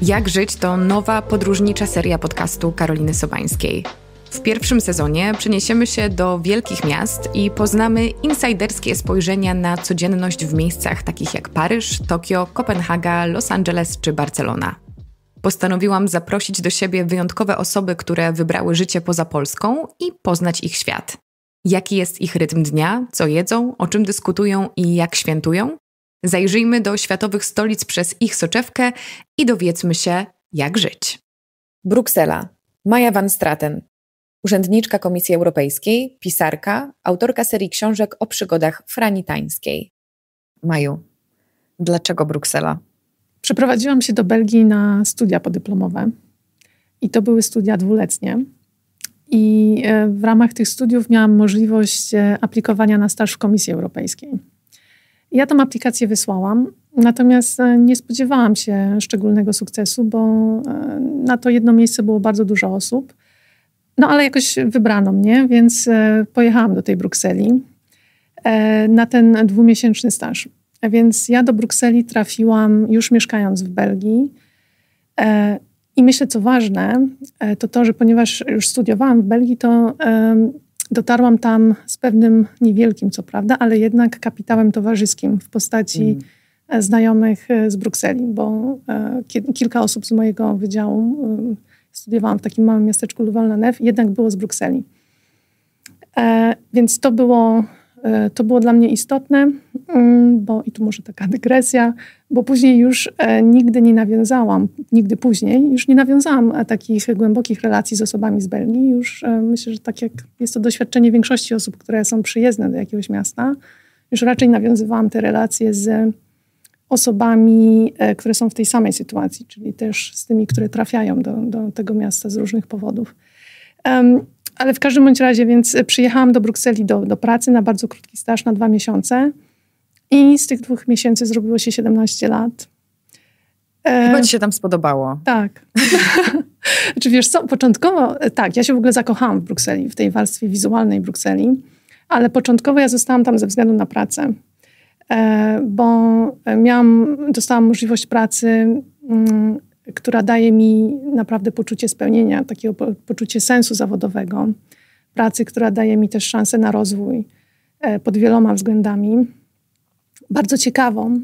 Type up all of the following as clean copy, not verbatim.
Jak żyć to nowa podróżnicza seria podcastu Karoliny Sobańskiej. W pierwszym sezonie przeniesiemy się do wielkich miast i poznamy insajderskie spojrzenia na codzienność w miejscach takich jak Paryż, Tokio, Kopenhaga, Los Angeles czy Barcelona. Postanowiłam zaprosić do siebie wyjątkowe osoby, które wybrały życie poza Polską i poznać ich świat. Jaki jest ich rytm dnia, co jedzą, o czym dyskutują i jak świętują? Zajrzyjmy do światowych stolic przez ich soczewkę i dowiedzmy się, jak żyć. Bruksela. Maja van Straten. Urzędniczka Komisji Europejskiej, pisarka, autorka serii książek o przygodach Frani Tańskiej. Maju, dlaczego Bruksela? Przeprowadziłam się do Belgii na studia podyplomowe i to były studia 2-letnie. I w ramach tych studiów miałam możliwość aplikowania na staż w Komisji Europejskiej. Ja tą aplikację wysłałam, natomiast nie spodziewałam się szczególnego sukcesu, bo na to jedno miejsce było bardzo dużo osób. No ale jakoś wybrano mnie, więc pojechałam do tej Brukseli na ten 2-miesięczny staż. Więc ja do Brukseli trafiłam już mieszkając w Belgii. I myślę, co ważne, to, że ponieważ już studiowałam w Belgii, to dotarłam tam z pewnym niewielkim, co prawda, ale jednak kapitałem towarzyskim w postaci znajomych z Brukseli, bo kilka osób z mojego wydziału, studiowałam w takim małym miasteczku Louvain-la-Neuve, jednak było z Brukseli. Więc to było dla mnie istotne, bo i tu może taka dygresja, bo później już nigdy później nie nawiązałam takich głębokich relacji z osobami z Belgii. Już myślę, że tak jak jest to doświadczenie większości osób, które są przyjezdne do jakiegoś miasta, już raczej nawiązywałam te relacje z osobami, które są w tej samej sytuacji, czyli też z tymi, które trafiają do tego miasta z różnych powodów. Ale w każdym bądź razie, więc przyjechałam do Brukseli do pracy na bardzo krótki staż, na 2 miesiące i z tych 2 miesięcy zrobiło się 17 lat. Chyba ci się tam spodobało. Tak. Czy wiesz co, początkowo, tak, ja się w ogóle zakochałam w Brukseli, w tej warstwie wizualnej Brukseli, ale początkowo ja zostałam tam ze względu na pracę, bo dostałam możliwość pracy, która daje mi naprawdę poczucie spełnienia, takiego poczucie sensu zawodowego. Pracy, która daje mi też szansę na rozwój pod wieloma względami. Bardzo ciekawą.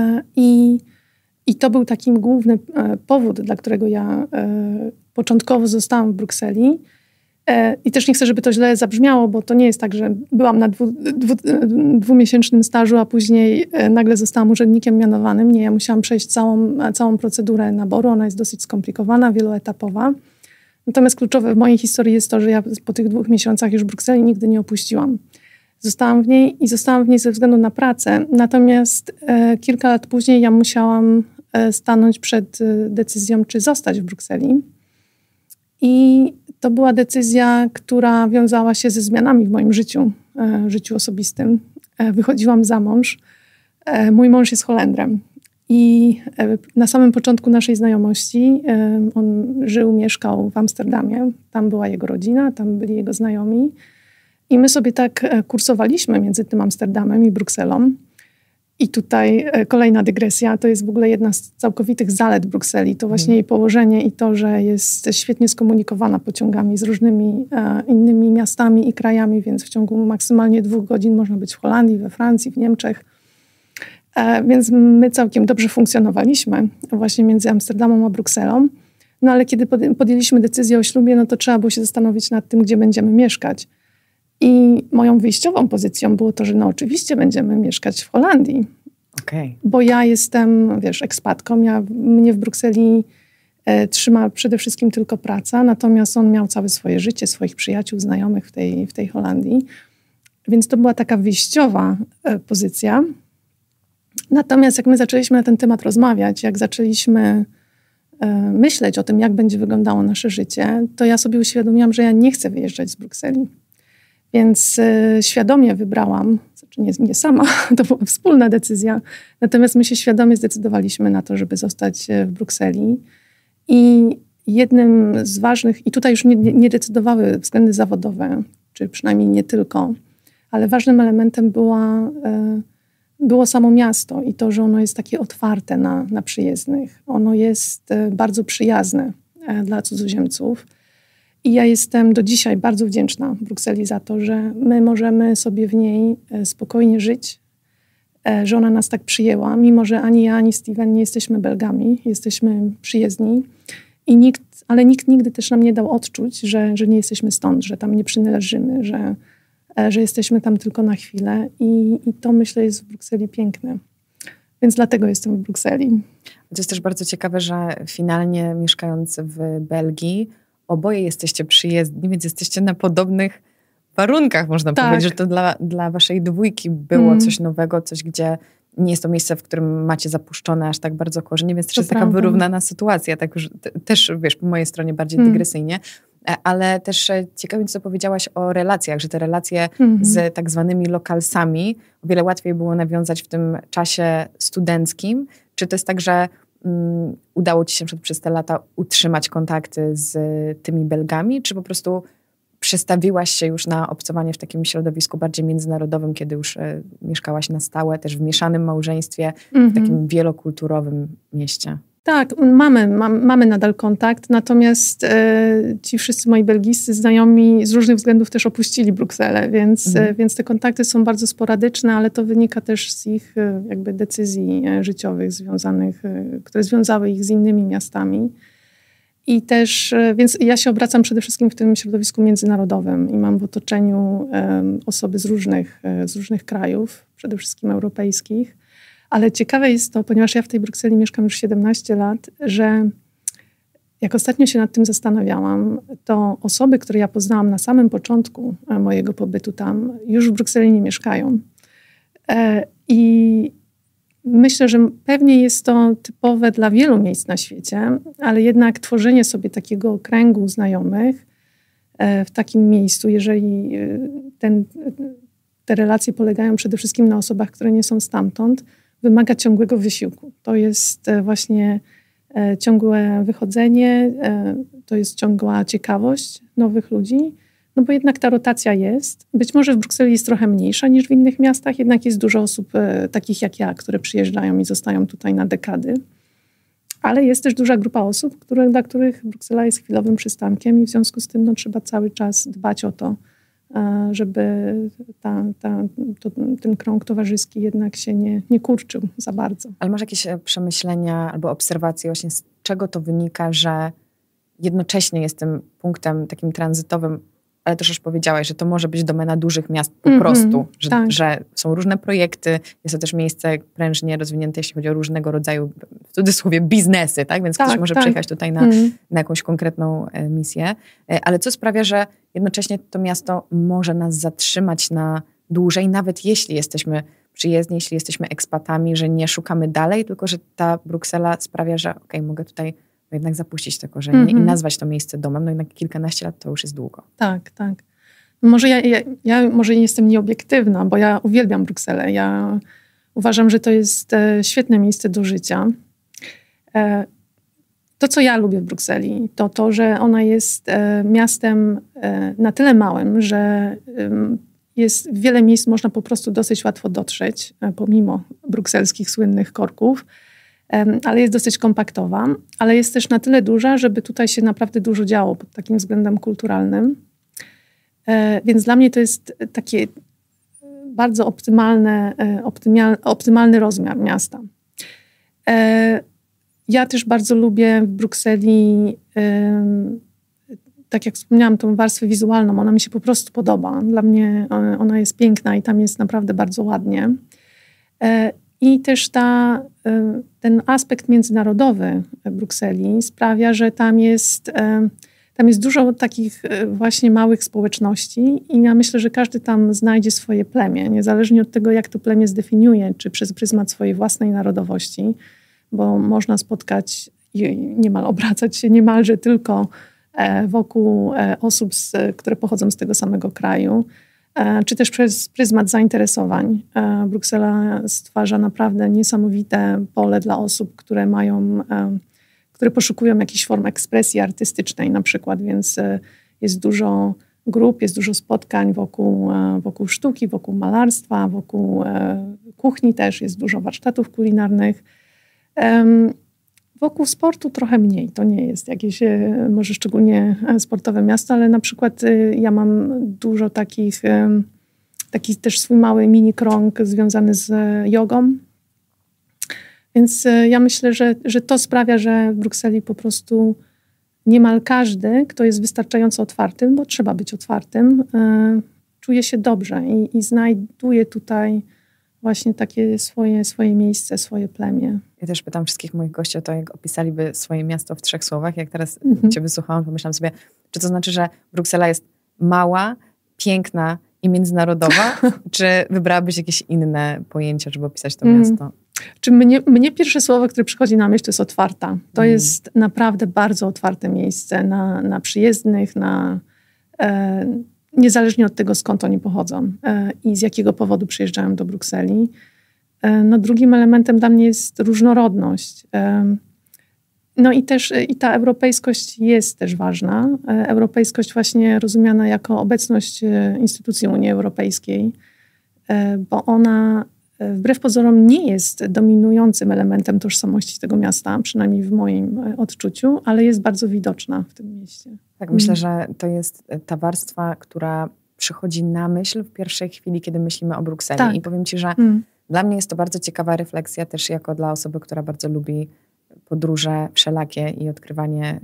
I to był taki główny powód, dla którego ja początkowo zostałam w Brukseli. I też nie chcę, żeby to źle zabrzmiało, bo to nie jest tak, że byłam na 2-miesięcznym stażu, a później nagle zostałam urzędnikiem mianowanym. Nie, ja musiałam przejść całą procedurę naboru. Ona jest dosyć skomplikowana, wieloetapowa. Natomiast kluczowe w mojej historii jest to, że ja po tych 2 miesiącach już Brukseli nigdy nie opuściłam. Zostałam w niej ze względu na pracę. Natomiast kilka lat później ja musiałam stanąć przed decyzją, czy zostać w Brukseli. I to była decyzja, która wiązała się ze zmianami w moim życiu osobistym. Wychodziłam za mąż. Mój mąż jest Holendrem. I na samym początku naszej znajomości on mieszkał w Amsterdamie. Tam była jego rodzina, tam byli jego znajomi. I my sobie tak kursowaliśmy między tym Amsterdamem i Brukselą. I tutaj kolejna dygresja, to jest w ogóle jedna z całkowitych zalet Brukseli. To właśnie jej położenie i to, że jest świetnie skomunikowana pociągami z różnymi innymi miastami i krajami, więc w ciągu maksymalnie 2 godzin można być w Holandii, we Francji, w Niemczech. Więc my całkiem dobrze funkcjonowaliśmy właśnie między Amsterdamem a Brukselą. No ale kiedy podjęliśmy decyzję o ślubie, no to trzeba było się zastanowić nad tym, gdzie będziemy mieszkać. I moją wyjściową pozycją było to, że no oczywiście będziemy mieszkać w Holandii. Okay. Bo ja jestem, ekspatką. Mnie w Brukseli trzyma przede wszystkim tylko praca, natomiast on miał całe swoje życie, swoich przyjaciół, znajomych w tej Holandii. Więc to była taka wyjściowa pozycja. Natomiast jak my zaczęliśmy na ten temat rozmawiać, jak zaczęliśmy myśleć o tym, jak będzie wyglądało nasze życie, to ja sobie uświadomiłam, że ja nie chcę wyjeżdżać z Brukseli. Więc świadomie wybrałam, znaczy nie sama, to była wspólna decyzja, natomiast my się świadomie zdecydowaliśmy na to, żeby zostać w Brukseli. I jednym z ważnych, i tutaj już nie decydowały względy zawodowe, czy przynajmniej nie tylko, ale ważnym elementem było samo miasto i to, że ono jest takie otwarte na przyjezdnych. Ono jest bardzo przyjazne dla cudzoziemców. I ja jestem do dzisiaj bardzo wdzięczna Brukseli za to, że my możemy sobie w niej spokojnie żyć, że ona nas tak przyjęła, mimo że ani ja, ani Steven nie jesteśmy Belgami, jesteśmy przyjezdni. Ale nikt nigdy też nam nie dał odczuć, że nie jesteśmy stąd, że tam nie przynależymy, że jesteśmy tam tylko na chwilę. I to, myślę, jest w Brukseli piękne. Więc dlatego jestem w Brukseli. To jest też bardzo ciekawe, że finalnie mieszkając w Belgii, oboje jesteście przyjezdni, więc jesteście na podobnych warunkach, można powiedzieć, że to dla waszej dwójki było coś nowego, coś, gdzie nie jest to miejsce, w którym macie zapuszczone aż tak bardzo korzenie, więc też jest taka wyrównana sytuacja, tak już też, wiesz, po mojej stronie bardziej dygresyjnie, ale też ciekawie, co powiedziałaś o relacjach, że te relacje z tak zwanymi lokalsami o wiele łatwiej było nawiązać w tym czasie studenckim. Czy to jest tak, że udało ci się przez te lata utrzymać kontakty z tymi Belgami, czy po prostu przestawiłaś się już na obcowanie w takim środowisku bardziej międzynarodowym, kiedy już mieszkałaś na stałe, też w mieszanym małżeństwie, w takim wielokulturowym mieście? Tak, mamy nadal kontakt, natomiast ci wszyscy moi belgijscy znajomi z różnych względów też opuścili Brukselę, więc te kontakty są bardzo sporadyczne, ale to wynika też z ich jakby decyzji życiowych związanych, które związały ich z innymi miastami. I też, więc ja się obracam przede wszystkim w tym środowisku międzynarodowym i mam w otoczeniu osoby z różnych krajów, przede wszystkim europejskich. Ale ciekawe jest to, ponieważ ja w tej Brukseli mieszkam już 17 lat, że jak ostatnio się nad tym zastanawiałam, to osoby, które ja poznałam na samym początku mojego pobytu tam, już w Brukseli nie mieszkają. I myślę, że pewnie jest to typowe dla wielu miejsc na świecie, ale jednak tworzenie sobie takiego kręgu znajomych w takim miejscu, jeżeli te relacje polegają przede wszystkim na osobach, które nie są stamtąd, wymaga ciągłego wysiłku. To jest właśnie ciągłe wychodzenie, to jest ciągła ciekawość nowych ludzi, no bo jednak ta rotacja jest. Być może w Brukseli jest trochę mniejsza niż w innych miastach, jednak jest dużo osób takich jak ja, które przyjeżdżają i zostają tutaj na dekady. Ale jest też duża grupa osób, dla których Bruksela jest chwilowym przystankiem i w związku z tym trzeba cały czas dbać o to, żeby ten krąg towarzyski jednak się nie kurczył za bardzo. Ale masz jakieś przemyślenia albo obserwacje właśnie z czego to wynika, że jednocześnie jest tym punktem takim tranzytowym, ale też już powiedziałaś, że to może być domena dużych miast po prostu, że są różne projekty, jest to też miejsce prężnie rozwinięte, jeśli chodzi o różnego rodzaju, w cudzysłowie, biznesy, tak? Więc ktoś może przyjechać tutaj na jakąś konkretną misję. Ale co sprawia, że jednocześnie to miasto może nas zatrzymać na dłużej, nawet jeśli jesteśmy przyjezdni, jeśli jesteśmy ekspatami, że nie szukamy dalej, tylko że ta Bruksela sprawia, że mogę tutaj jednak zapuścić te korzenie i nazwać to miejsce domem. No jednak kilkanaście lat to już jest długo. Tak. Może ja może nie jestem nieobiektywna, bo ja uwielbiam Brukselę. Ja uważam, że to jest świetne miejsce do życia. To, co ja lubię w Brukseli, to, że ona jest miastem na tyle małym, że jest w wiele miejsc można po prostu dosyć łatwo dotrzeć, pomimo brukselskich słynnych korków. Ale jest dosyć kompaktowa, ale jest też na tyle duża, żeby tutaj się naprawdę dużo działo pod takim względem kulturalnym. Więc dla mnie to jest takie bardzo optymalny rozmiar miasta. Ja też bardzo lubię w Brukseli, tak jak wspomniałam, tą warstwę wizualną. Ona mi się po prostu podoba. Dla mnie ona jest piękna i tam jest naprawdę bardzo ładnie. I też ten aspekt międzynarodowy Brukseli sprawia, że tam jest dużo takich właśnie małych społeczności i ja myślę, że każdy tam znajdzie swoje plemię, niezależnie od tego, jak to plemię zdefiniuje, czy przez pryzmat swojej własnej narodowości, bo można spotkać i niemal obracać się niemalże tylko wokół osób, które pochodzą z tego samego kraju, czy też przez pryzmat zainteresowań. Bruksela stwarza naprawdę niesamowite pole dla osób, które poszukują jakichś form ekspresji artystycznej na przykład, więc jest dużo grup, jest dużo spotkań wokół sztuki, wokół malarstwa, wokół kuchni też, jest dużo warsztatów kulinarnych. Wokół sportu trochę mniej. To nie jest jakieś może szczególnie sportowe miasto, ale na przykład ja mam dużo taki też swój mały mini krąg związany z jogą. Więc ja myślę, że to sprawia, że w Brukseli po prostu niemal każdy, kto jest wystarczająco otwartym, bo trzeba być otwartym, czuje się dobrze i znajduje tutaj właśnie takie swoje miejsce, swoje plemię. Ja też pytam wszystkich moich gości o to, jak opisaliby swoje miasto w 3 słowach. Jak teraz cię wysłuchałam, pomyślałam sobie, czy to znaczy, że Bruksela jest mała, piękna i międzynarodowa, czy wybrałabyś jakieś inne pojęcia, żeby opisać to miasto? Czy mnie pierwsze słowo, które przychodzi na myśl, to jest otwarta. To jest naprawdę bardzo otwarte miejsce na przyjezdnych, niezależnie od tego, skąd oni pochodzą i z jakiego powodu przyjeżdżają do Brukseli. No, drugim elementem dla mnie jest różnorodność. No i ta europejskość jest też ważna. Europejskość właśnie rozumiana jako obecność instytucji Unii Europejskiej, bo ona wbrew pozorom nie jest dominującym elementem tożsamości tego miasta, przynajmniej w moim odczuciu, ale jest bardzo widoczna w tym mieście. Tak, myślę, że to jest ta warstwa, która przychodzi na myśl w pierwszej chwili, kiedy myślimy o Brukseli. Tak. I powiem ci, że dla mnie jest to bardzo ciekawa refleksja też jako dla osoby, która bardzo lubi podróże wszelakie i odkrywanie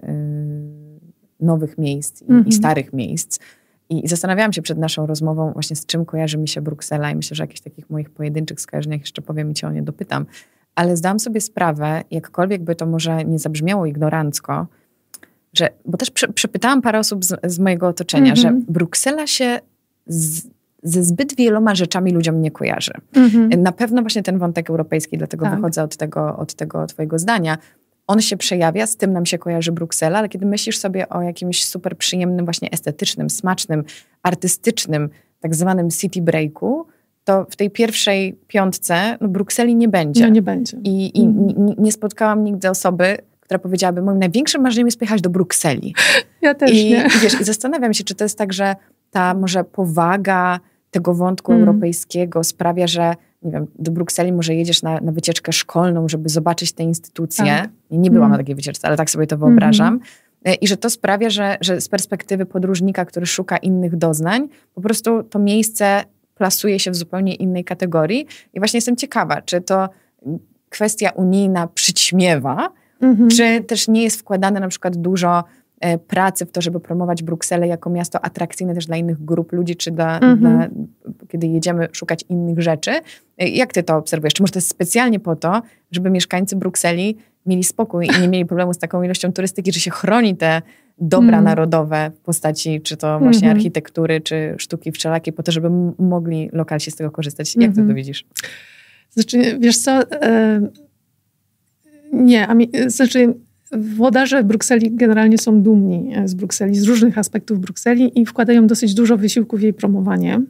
nowych miejsc i starych miejsc. I zastanawiałam się przed naszą rozmową właśnie z czym kojarzy mi się Bruksela i myślę, że jakichś takich moich pojedynczych skojarzeniach jeszcze powiem i cię o nie dopytam. Ale zdałam sobie sprawę, jakkolwiek by to może nie zabrzmiało ignorancko, bo też przepytałam parę osób z mojego otoczenia, że Bruksela się ze zbyt wieloma rzeczami ludziom nie kojarzy. Na pewno właśnie ten wątek europejski, dlatego wychodzę od tego twojego zdania. On się przejawia, z tym nam się kojarzy Bruksela, ale kiedy myślisz sobie o jakimś super przyjemnym, właśnie estetycznym, smacznym, artystycznym, tak zwanym city breaku, to w tej pierwszej 5 Brukseli nie będzie. No nie będzie. I nie spotkałam nigdy osoby, która powiedziałaby, moim największym marzeniem jest pojechać do Brukseli. Ja też nie. I zastanawiam się, czy to jest tak, że ta może powaga tego wątku europejskiego sprawia, że nie wiem, do Brukseli może jedziesz na wycieczkę szkolną, żeby zobaczyć te instytucje. Tak. Nie byłam na takiej wycieczce, ale tak sobie to wyobrażam. I że to sprawia, że z perspektywy podróżnika, który szuka innych doznań, po prostu to miejsce plasuje się w zupełnie innej kategorii. I właśnie jestem ciekawa, czy to kwestia unijna przyćmiewa, czy też nie jest wkładane na przykład dużo pracy w to, żeby promować Brukselę jako miasto atrakcyjne też dla innych grup ludzi, czy kiedy jedziemy szukać innych rzeczy. Jak ty to obserwujesz? Czy może to jest specjalnie po to, żeby mieszkańcy Brukseli mieli spokój i nie mieli problemu z taką ilością turystyki, że się chroni te dobra narodowe w postaci czy to właśnie architektury, czy sztuki wszelakiej, po to, żeby mogli lokalsi z tego korzystać. Jak ty to widzisz? Znaczy, wiesz co? Włodarze Brukseli generalnie są dumni z Brukseli, z różnych aspektów Brukseli i wkładają dosyć dużo wysiłku w jej promowanie.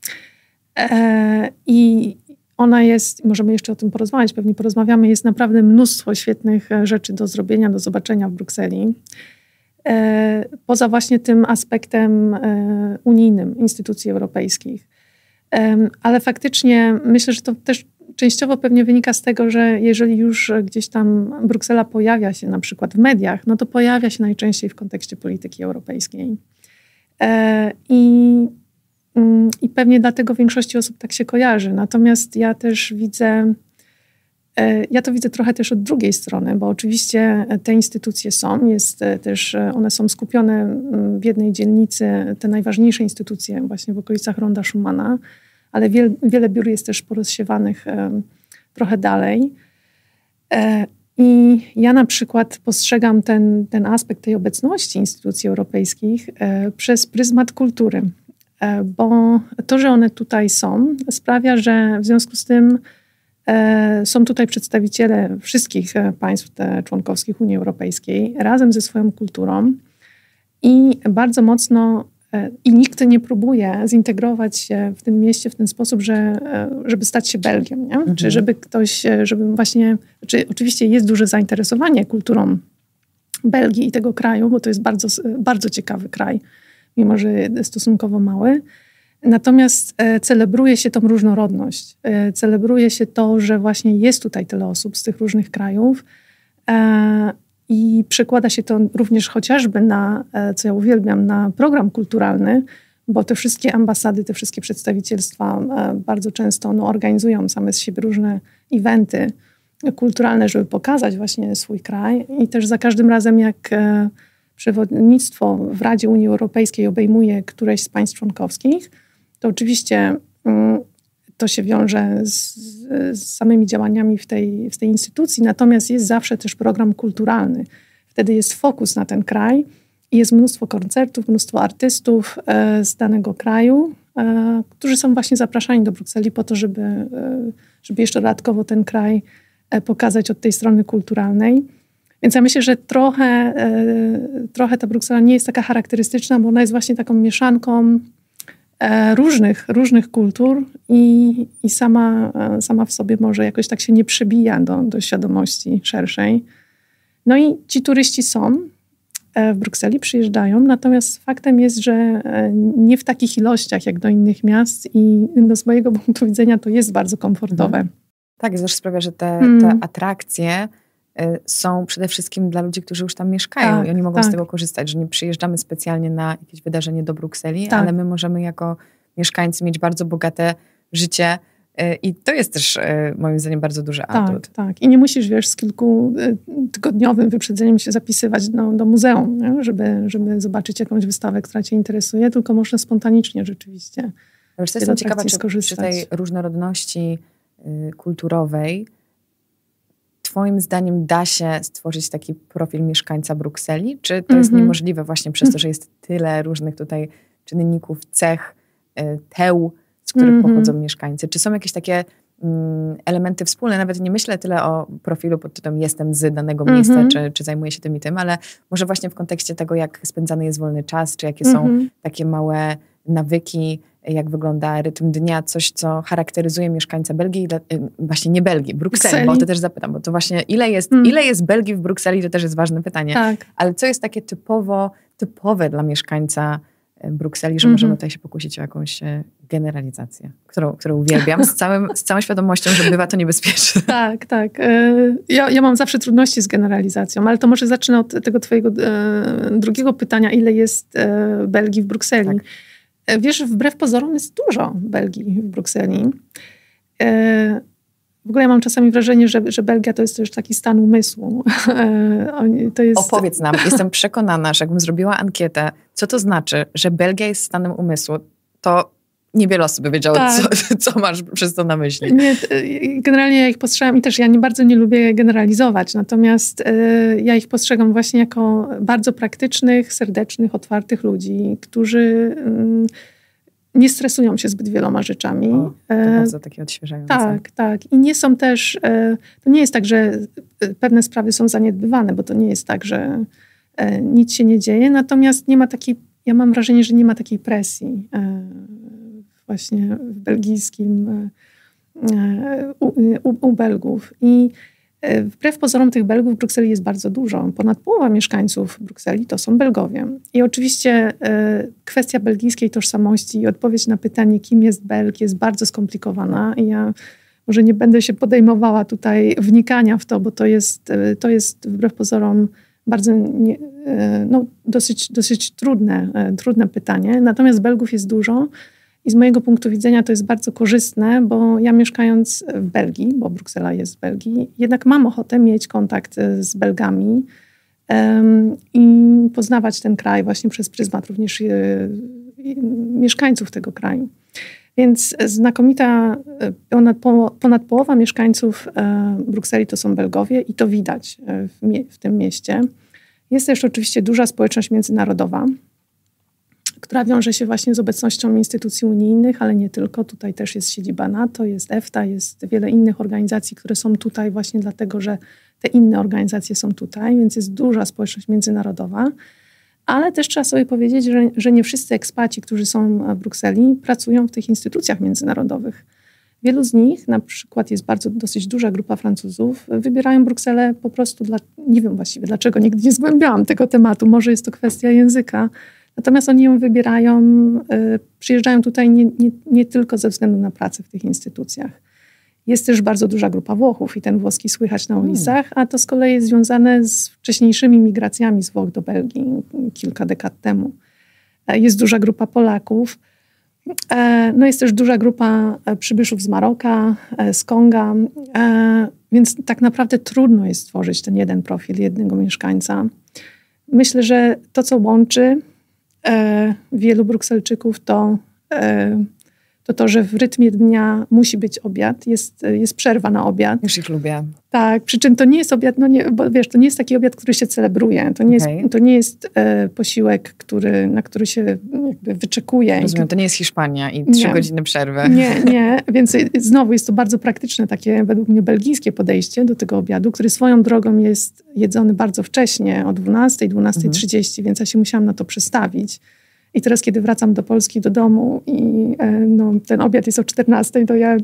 I ona jest, możemy jeszcze o tym porozmawiać, pewnie porozmawiamy, jest naprawdę mnóstwo świetnych rzeczy do zrobienia, do zobaczenia w Brukseli. Poza właśnie tym aspektem unijnym instytucji europejskich. Ale faktycznie myślę, że to też częściowo pewnie wynika z tego, że jeżeli już gdzieś tam Bruksela pojawia się na przykład w mediach, no to pojawia się najczęściej w kontekście polityki europejskiej. I pewnie dlatego większości osób tak się kojarzy. Natomiast ja też widzę, trochę też od drugiej strony, bo oczywiście te instytucje one są skupione w jednej dzielnicy, te najważniejsze instytucje właśnie w okolicach Ronda Schumana, ale wiele biur jest też porozsiewanych trochę dalej. I ja na przykład postrzegam ten aspekt tej obecności instytucji europejskich przez pryzmat kultury. Bo to, że one tutaj są, sprawia, że w związku z tym są tutaj przedstawiciele wszystkich państw członkowskich Unii Europejskiej razem ze swoją kulturą i bardzo mocno i nikt nie próbuje zintegrować się w tym mieście w ten sposób, żeby stać się Belgiem, nie? Czy żeby ktoś, oczywiście jest duże zainteresowanie kulturą Belgii i tego kraju, bo to jest bardzo, bardzo ciekawy kraj mimo że stosunkowo mały. Natomiast celebruje się tą różnorodność. Celebruje się to, że właśnie jest tutaj tyle osób z tych różnych krajów i przekłada się to również chociażby na, co ja uwielbiam, na program kulturalny, bo te wszystkie ambasady, te wszystkie przedstawicielstwa bardzo często organizują same z siebie różne eventy kulturalne, żeby pokazać właśnie swój kraj. I też za każdym razem, jak przewodnictwo w Radzie Unii Europejskiej obejmuje któreś z państw członkowskich, to oczywiście to się wiąże z samymi działaniami w tej instytucji, natomiast jest zawsze też program kulturalny. Wtedy jest fokus na ten kraj i jest mnóstwo koncertów, mnóstwo artystów z danego kraju, którzy są właśnie zapraszani do Brukseli po to, żeby jeszcze dodatkowo ten kraj pokazać od tej strony kulturalnej. Więc ja myślę, że trochę ta Bruksela nie jest taka charakterystyczna, bo ona jest właśnie taką mieszanką różnych kultur i sama w sobie może jakoś tak się nie przebija do świadomości szerszej. No i ci turyści są w Brukseli, przyjeżdżają, natomiast faktem jest, że nie w takich ilościach jak do innych miast i z mojego punktu widzenia to jest bardzo komfortowe. Tak, to też sprawia, że te atrakcje są przede wszystkim dla ludzi, którzy już tam mieszkają, tak, i oni mogą z tego korzystać, że nie przyjeżdżamy specjalnie na jakieś wydarzenie do Brukseli, ale my możemy jako mieszkańcy mieć bardzo bogate życie i to jest też moim zdaniem bardzo duży atut. Tak. I nie musisz, z kilkutygodniowym wyprzedzeniem się zapisywać do muzeum, nie? Żeby zobaczyć jakąś wystawę, która cię interesuje, tylko można spontanicznie rzeczywiście. Wiesz, jestem ciekawa, czy przy tej różnorodności kulturowej twoim zdaniem da się stworzyć taki profil mieszkańca Brukseli? Czy to jest niemożliwe właśnie przez to, że jest tyle różnych tutaj czynników, cech, teł, z których pochodzą mieszkańcy? Czy są jakieś takie elementy wspólne? Nawet nie myślę tyle o profilu pod tytułem jestem z danego miejsca, czy zajmuję się tym i tym, ale może właśnie w kontekście tego, jak spędzany jest wolny czas, czy jakie są takie małe nawyki, jak wygląda rytm dnia, coś, co charakteryzuje mieszkańca Belgii, właśnie nie Belgii, Brukseli, bo o to też zapytam, bo to właśnie ile jest Belgii w Brukseli, to też jest ważne pytanie, ale co jest takie typowe dla mieszkańca Brukseli, że możemy tutaj się pokusić o jakąś generalizację, którą uwielbiam, z całą świadomością, że bywa to niebezpieczne. Tak. Ja mam zawsze trudności z generalizacją, ale to może zacznę od tego twojego drugiego pytania, ile jest Belgii w Brukseli. Tak. Wiesz, wbrew pozorom jest dużo Belgii w Brukseli. W ogóle ja mam czasami wrażenie, że Belgia to jest też taki stan umysłu. Opowiedz nam, jestem przekonana, że jakbym zrobiła ankietę, co to znaczy, że Belgia jest stanem umysłu, to niewiele osób by wiedziało, co masz przez to na myśli. Nie, generalnie ja ich postrzegam i też ja bardzo nie lubię generalizować, natomiast ja ich postrzegam właśnie jako bardzo praktycznych, serdecznych, otwartych ludzi, którzy nie stresują się zbyt wieloma rzeczami. To bardzo takie odświeżające. Tak. I nie są też, to nie jest tak, że pewne sprawy są zaniedbywane, bo to nie jest tak, że nic się nie dzieje, natomiast nie ma takiej, ja mam wrażenie, że nie ma takiej presji właśnie w belgijskim u Belgów. I wbrew pozorom tych Belgów w Brukseli jest bardzo dużo. Ponad połowa mieszkańców Brukseli to są Belgowie. I oczywiście kwestia belgijskiej tożsamości i odpowiedź na pytanie, kim jest Belg, jest bardzo skomplikowana. I ja może nie będę się podejmowała tutaj wnikania w to, bo to jest wbrew pozorom bardzo dosyć trudne pytanie. Natomiast Belgów jest dużo. I z mojego punktu widzenia to jest bardzo korzystne, bo ja mieszkając w Belgii, bo Bruksela jest w Belgii, jednak mam ochotę mieć kontakt z Belgami i poznawać ten kraj właśnie przez pryzmat również mieszkańców tego kraju. Więc znakomita, ponad połowa mieszkańców Brukseli to są Belgowie i to widać w tym mieście. Jest też oczywiście duża społeczność międzynarodowa, która wiąże się właśnie z obecnością instytucji unijnych, ale nie tylko. Tutaj też jest siedziba NATO, jest EFTA, jest wiele innych organizacji, które są tutaj właśnie dlatego, że te inne organizacje są tutaj, więc jest duża społeczność międzynarodowa. Ale też trzeba sobie powiedzieć, że nie wszyscy ekspaci, którzy są w Brukseli, pracują w tych instytucjach międzynarodowych. Wielu z nich, na przykład jest dosyć duża grupa Francuzów, wybierają Brukselę po prostu nie wiem właściwie dlaczego, nigdy nie zgłębiałam tego tematu, może jest to kwestia języka. Natomiast oni ją wybierają, przyjeżdżają tutaj nie tylko ze względu na pracę w tych instytucjach. Jest też bardzo duża grupa Włochów i ten włoski słychać na ulicach, a to z kolei jest związane z wcześniejszymi migracjami z Włoch do Belgii kilka dekad temu. Jest duża grupa Polaków. No jest też duża grupa przybyszów z Maroka, z Konga, więc tak naprawdę trudno jest stworzyć ten jeden profil jednego mieszkańca. Myślę, że to, co łączy wielu Brukselczyków, to, że w rytmie dnia musi być obiad, jest przerwa na obiad. Już ich lubię. Tak, przy czym to nie jest obiad, bo wiesz, to nie jest taki obiad, który się celebruje. To nie jest posiłek, na który się jakby wyczekuje. Rozumiem, to nie jest Hiszpania i 3 godziny przerwy. Nie, więc znowu jest to bardzo praktyczne, takie według mnie belgijskie podejście do tego obiadu, który swoją drogą jest jedzony bardzo wcześnie, o 12, 12:30, więc ja się musiałam na to przestawić. I teraz, kiedy wracam do Polski, do domu i ten obiad jest o 14, to ja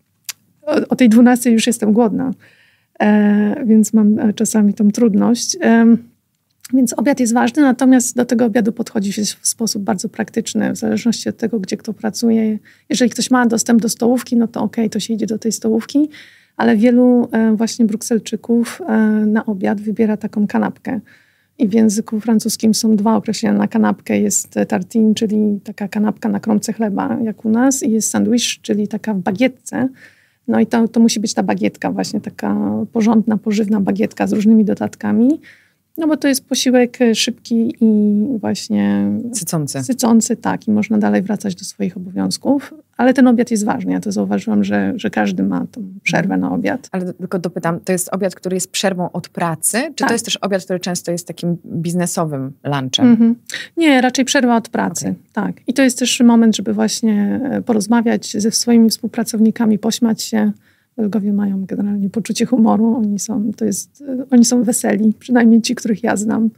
o tej 12 już jestem głodna. Więc mam czasami tą trudność. Więc obiad jest ważny, natomiast do tego obiadu podchodzi się w sposób bardzo praktyczny, w zależności od tego, gdzie kto pracuje. Jeżeli ktoś ma dostęp do stołówki, no to okej, to się idzie do tej stołówki, ale wielu właśnie Brukselczyków na obiad wybiera taką kanapkę. I w języku francuskim są 2 określenia na kanapkę. Jest tartine, czyli taka kanapka na kromce chleba, jak u nas. I jest sandwich, czyli taka w bagietce. No i to musi być ta bagietka właśnie, taka porządna, pożywna bagietka z różnymi dodatkami. No bo to jest posiłek szybki i właśnie sycący, tak. I można dalej wracać do swoich obowiązków. Ale ten obiad jest ważny. Ja to zauważyłam, że każdy ma tą przerwę na obiad. Ale tylko dopytam, to jest obiad, który jest przerwą od pracy? Czy to jest też obiad, który często jest takim biznesowym lunchem? Nie, raczej przerwa od pracy. Tak. I to jest też moment, żeby właśnie porozmawiać ze swoimi współpracownikami, pośmiać się. Belgowie mają generalnie poczucie humoru. Oni są weseli, przynajmniej ci, których ja znam.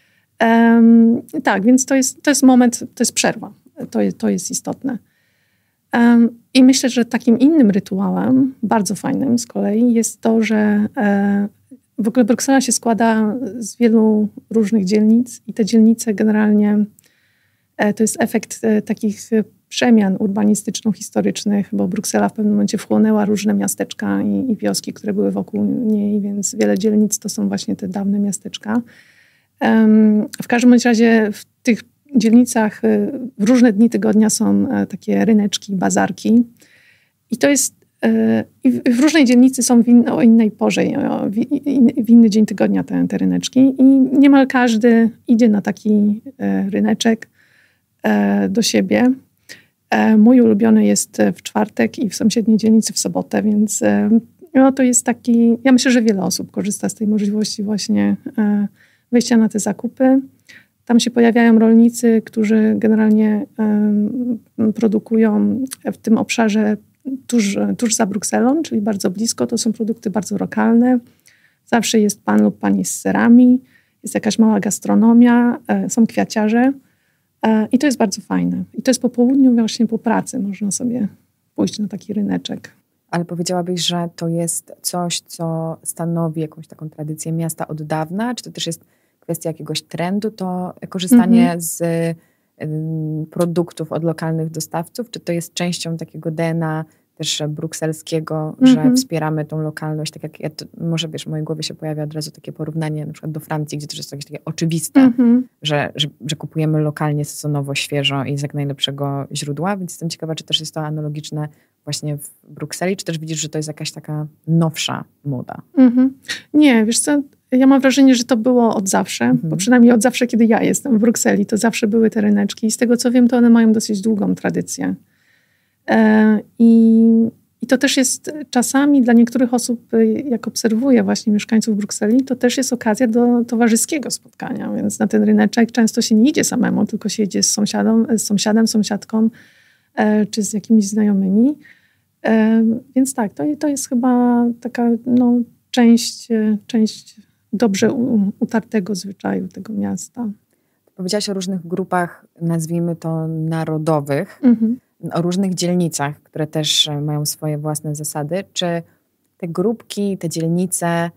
Tak, więc to jest moment, to jest przerwa. To jest istotne. I myślę, że takim innym rytuałem, bardzo fajnym z kolei, jest to, że w ogóle Bruksela się składa z wielu różnych dzielnic i te dzielnice generalnie to jest efekt takich przemian urbanistyczno-historycznych, bo Bruksela w pewnym momencie wchłonęła różne miasteczka i wioski, które były wokół niej, więc wiele dzielnic to są właśnie te dawne miasteczka. W każdym razie w tych dzielnicach w różne dni tygodnia są takie ryneczki, bazarki. I to jest w różnej dzielnicy są o innej porze, w inny dzień tygodnia te ryneczki. I niemal każdy idzie na taki ryneczek do siebie. Mój ulubiony jest w czwartek i w sąsiedniej dzielnicy w sobotę, więc to jest taki... Ja myślę, że wiele osób korzysta z tej możliwości właśnie wejścia na te zakupy. Tam się pojawiają rolnicy, którzy generalnie produkują w tym obszarze tuż za Brukselą, czyli bardzo blisko. To są produkty bardzo lokalne. Zawsze jest pan lub pani z serami, jest jakaś mała gastronomia, są kwiaciarze i to jest bardzo fajne. I to jest po południu, właśnie po pracy można sobie pójść na taki ryneczek. Ale powiedziałabyś, że to jest coś, co stanowi jakąś taką tradycję miasta od dawna? Czy to też jest kwestia jakiegoś trendu, to korzystanie z produktów od lokalnych dostawców? Czy to jest częścią takiego DNA też brukselskiego, że wspieramy tą lokalność? Tak jak może wiesz, w mojej głowie się pojawia od razu takie porównanie na przykład do Francji, gdzie też jest jakieś takie oczywiste, że kupujemy lokalnie, sezonowo, świeżo i z jak najlepszego źródła, więc jestem ciekawa, czy też jest to analogiczne właśnie w Brukseli, czy też widzisz, że to jest jakaś taka nowsza moda? Nie, wiesz co, ja mam wrażenie, że to było od zawsze, bo przynajmniej od zawsze, kiedy ja jestem w Brukseli, to zawsze były te ryneczki i z tego co wiem, to one mają dosyć długą tradycję. I to też jest czasami dla niektórych osób, jak obserwuję właśnie mieszkańców Brukseli, to też jest okazja do towarzyskiego spotkania, więc na ten ryneczek często się nie idzie samemu, tylko się idzie z sąsiadem, sąsiadką, czy z jakimiś znajomymi. Więc tak, to jest chyba taka część dobrze utartego zwyczaju tego miasta. Powiedziałaś o różnych grupach, nazwijmy to narodowych, o różnych dzielnicach, które też mają swoje własne zasady. Czy te grupki, te dzielnice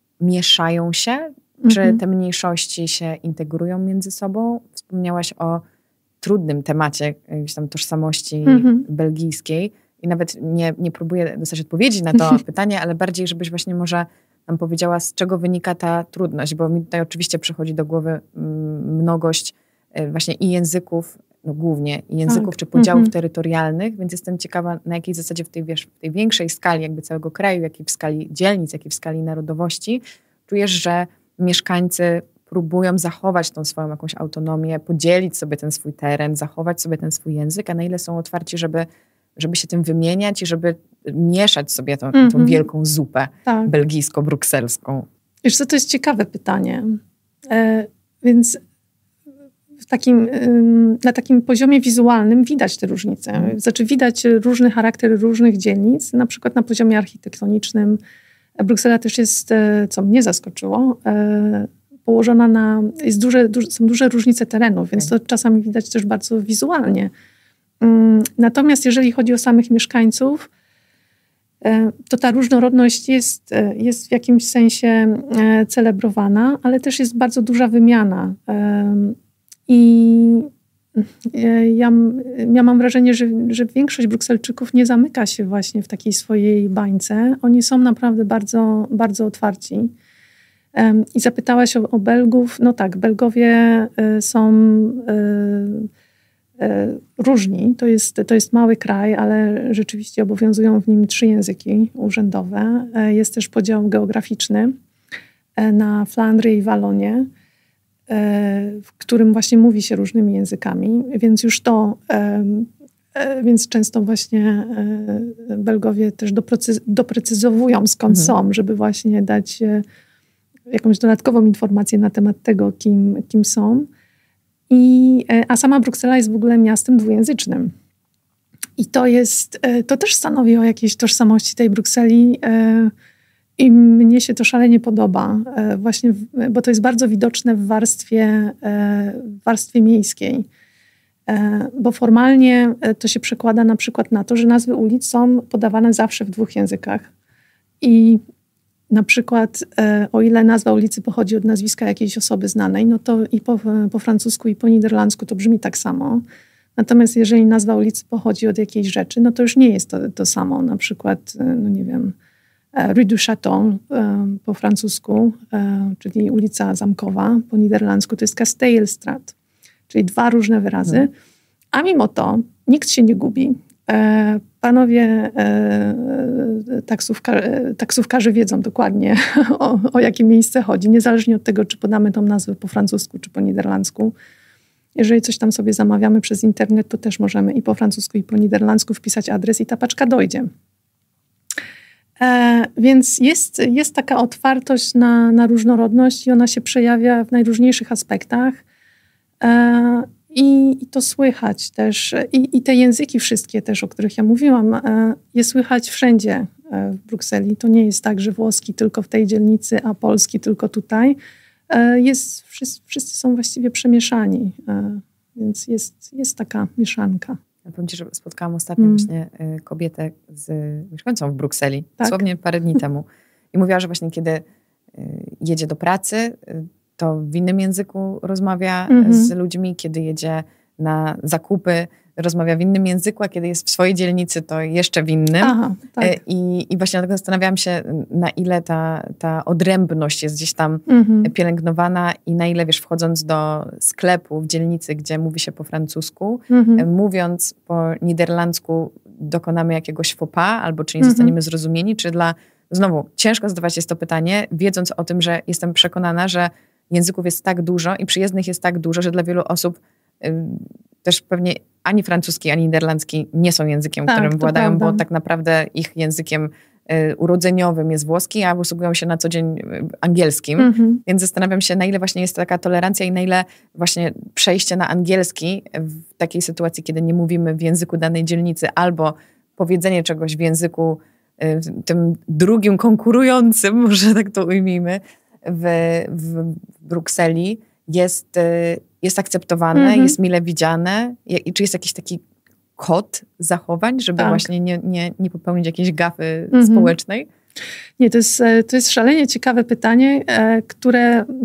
mieszają się? Czy te mniejszości się integrują między sobą? Wspomniałaś o trudnym temacie jakiejś tam tożsamości belgijskiej i nawet nie próbuję dostać odpowiedzi na to pytanie, ale bardziej, żebyś właśnie może nam powiedziała, z czego wynika ta trudność, bo mi tutaj oczywiście przychodzi do głowy mnogość właśnie i języków, no głównie i języków czy podziałów terytorialnych, więc jestem ciekawa, na jakiej zasadzie w tej większej skali jakby całego kraju, jak i w skali dzielnic, jak i w skali narodowości, czujesz, że mieszkańcy próbują zachować tą swoją jakąś autonomię, podzielić sobie ten swój teren, zachować sobie ten swój język, a na ile są otwarci, żeby się tym wymieniać i żeby mieszać sobie tą wielką zupę belgijsko-brukselską. Wiesz co, to jest ciekawe pytanie. Więc na takim poziomie wizualnym widać te różnice. Znaczy widać różny charakter różnych dzielnic, na przykład na poziomie architektonicznym. Bruksela też jest, co mnie zaskoczyło, położona są duże różnice terenów, więc to czasami widać też bardzo wizualnie. Natomiast jeżeli chodzi o samych mieszkańców, to ta różnorodność jest w jakimś sensie celebrowana, ale też jest bardzo duża wymiana. I ja mam wrażenie, że większość Brukselczyków nie zamyka się właśnie w takiej swojej bańce. Oni są naprawdę bardzo, bardzo otwarci. I zapytałaś o Belgów. No tak, Belgowie są różni. To jest mały kraj, ale rzeczywiście obowiązują w nim 3 języki urzędowe. Jest też podział geograficzny na Flandrię i Walonię, w którym właśnie mówi się różnymi językami, więc często właśnie Belgowie też doprecyzowują, skąd są, żeby właśnie dać jakąś dodatkową informację na temat tego, kim są. A sama Bruksela jest w ogóle miastem dwujęzycznym. I to też stanowi o jakiejś tożsamości tej Brukseli. I mnie się to szalenie podoba, właśnie, bo to jest bardzo widoczne w warstwie miejskiej. Bo formalnie to się przekłada na przykład na to, że nazwy ulic są podawane zawsze w 2 językach. I na przykład o ile nazwa ulicy pochodzi od nazwiska jakiejś osoby znanej, no to i po francusku i po niderlandzku to brzmi tak samo. Natomiast jeżeli nazwa ulicy pochodzi od jakiejś rzeczy, no to już nie jest to samo. Na przykład, no nie wiem, Rue du Chaton po francusku, czyli ulica Zamkowa, po niderlandzku to jest Kasteelstraat, czyli 2 różne wyrazy. A mimo to nikt się nie gubi. Panowie taksówkarze wiedzą dokładnie, o jakie miejsce chodzi, niezależnie od tego, czy podamy tą nazwę po francusku, czy po niderlandzku. Jeżeli coś tam sobie zamawiamy przez internet, to też możemy i po francusku, i po niderlandzku wpisać adres i ta paczka dojdzie. Więc jest taka otwartość na różnorodność i ona się przejawia w najróżniejszych aspektach. I to słychać też. I te języki wszystkie też, o których ja mówiłam, je słychać wszędzie w Brukseli. To nie jest tak, że włoski tylko w tej dzielnicy, a polski tylko tutaj. Wszyscy są właściwie przemieszani, więc jest taka mieszanka. Ja powiem ci, że spotkałam ostatnio właśnie kobietę mieszkającą w Brukseli, dosłownie parę dni temu. I mówiła, że właśnie kiedy jedzie do pracy, to w innym języku rozmawia z ludźmi, kiedy jedzie na zakupy, rozmawia w innym języku, a kiedy jest w swojej dzielnicy, to jeszcze w innym. Aha, tak. I właśnie dlatego zastanawiałam się, na ile ta odrębność jest gdzieś tam pielęgnowana i na ile, wiesz, wchodząc do sklepu w dzielnicy, gdzie mówi się po francusku, mówiąc po niderlandzku dokonamy jakiegoś faux pas, albo czy nie zostaniemy zrozumieni, czy znowu, ciężko zadawać jest to pytanie, wiedząc o tym, że jestem przekonana, że języków jest tak dużo i przyjezdnych jest tak dużo, że dla wielu osób też pewnie ani francuski, ani niderlandzki nie są językiem, którym władają, bo tak naprawdę ich językiem urodzeniowym jest włoski, a posługują się na co dzień angielskim. Więc zastanawiam się, na ile właśnie jest taka tolerancja i na ile właśnie przejście na angielski w takiej sytuacji, kiedy nie mówimy w języku danej dzielnicy, albo powiedzenie czegoś w języku tym drugim konkurującym, może tak to ujmijmy, w Brukseli jest akceptowane, jest mile widziane. I czy jest jakiś taki kod zachowań, żeby właśnie nie popełnić jakiejś gafy społecznej? Nie, to jest szalenie ciekawe pytanie, które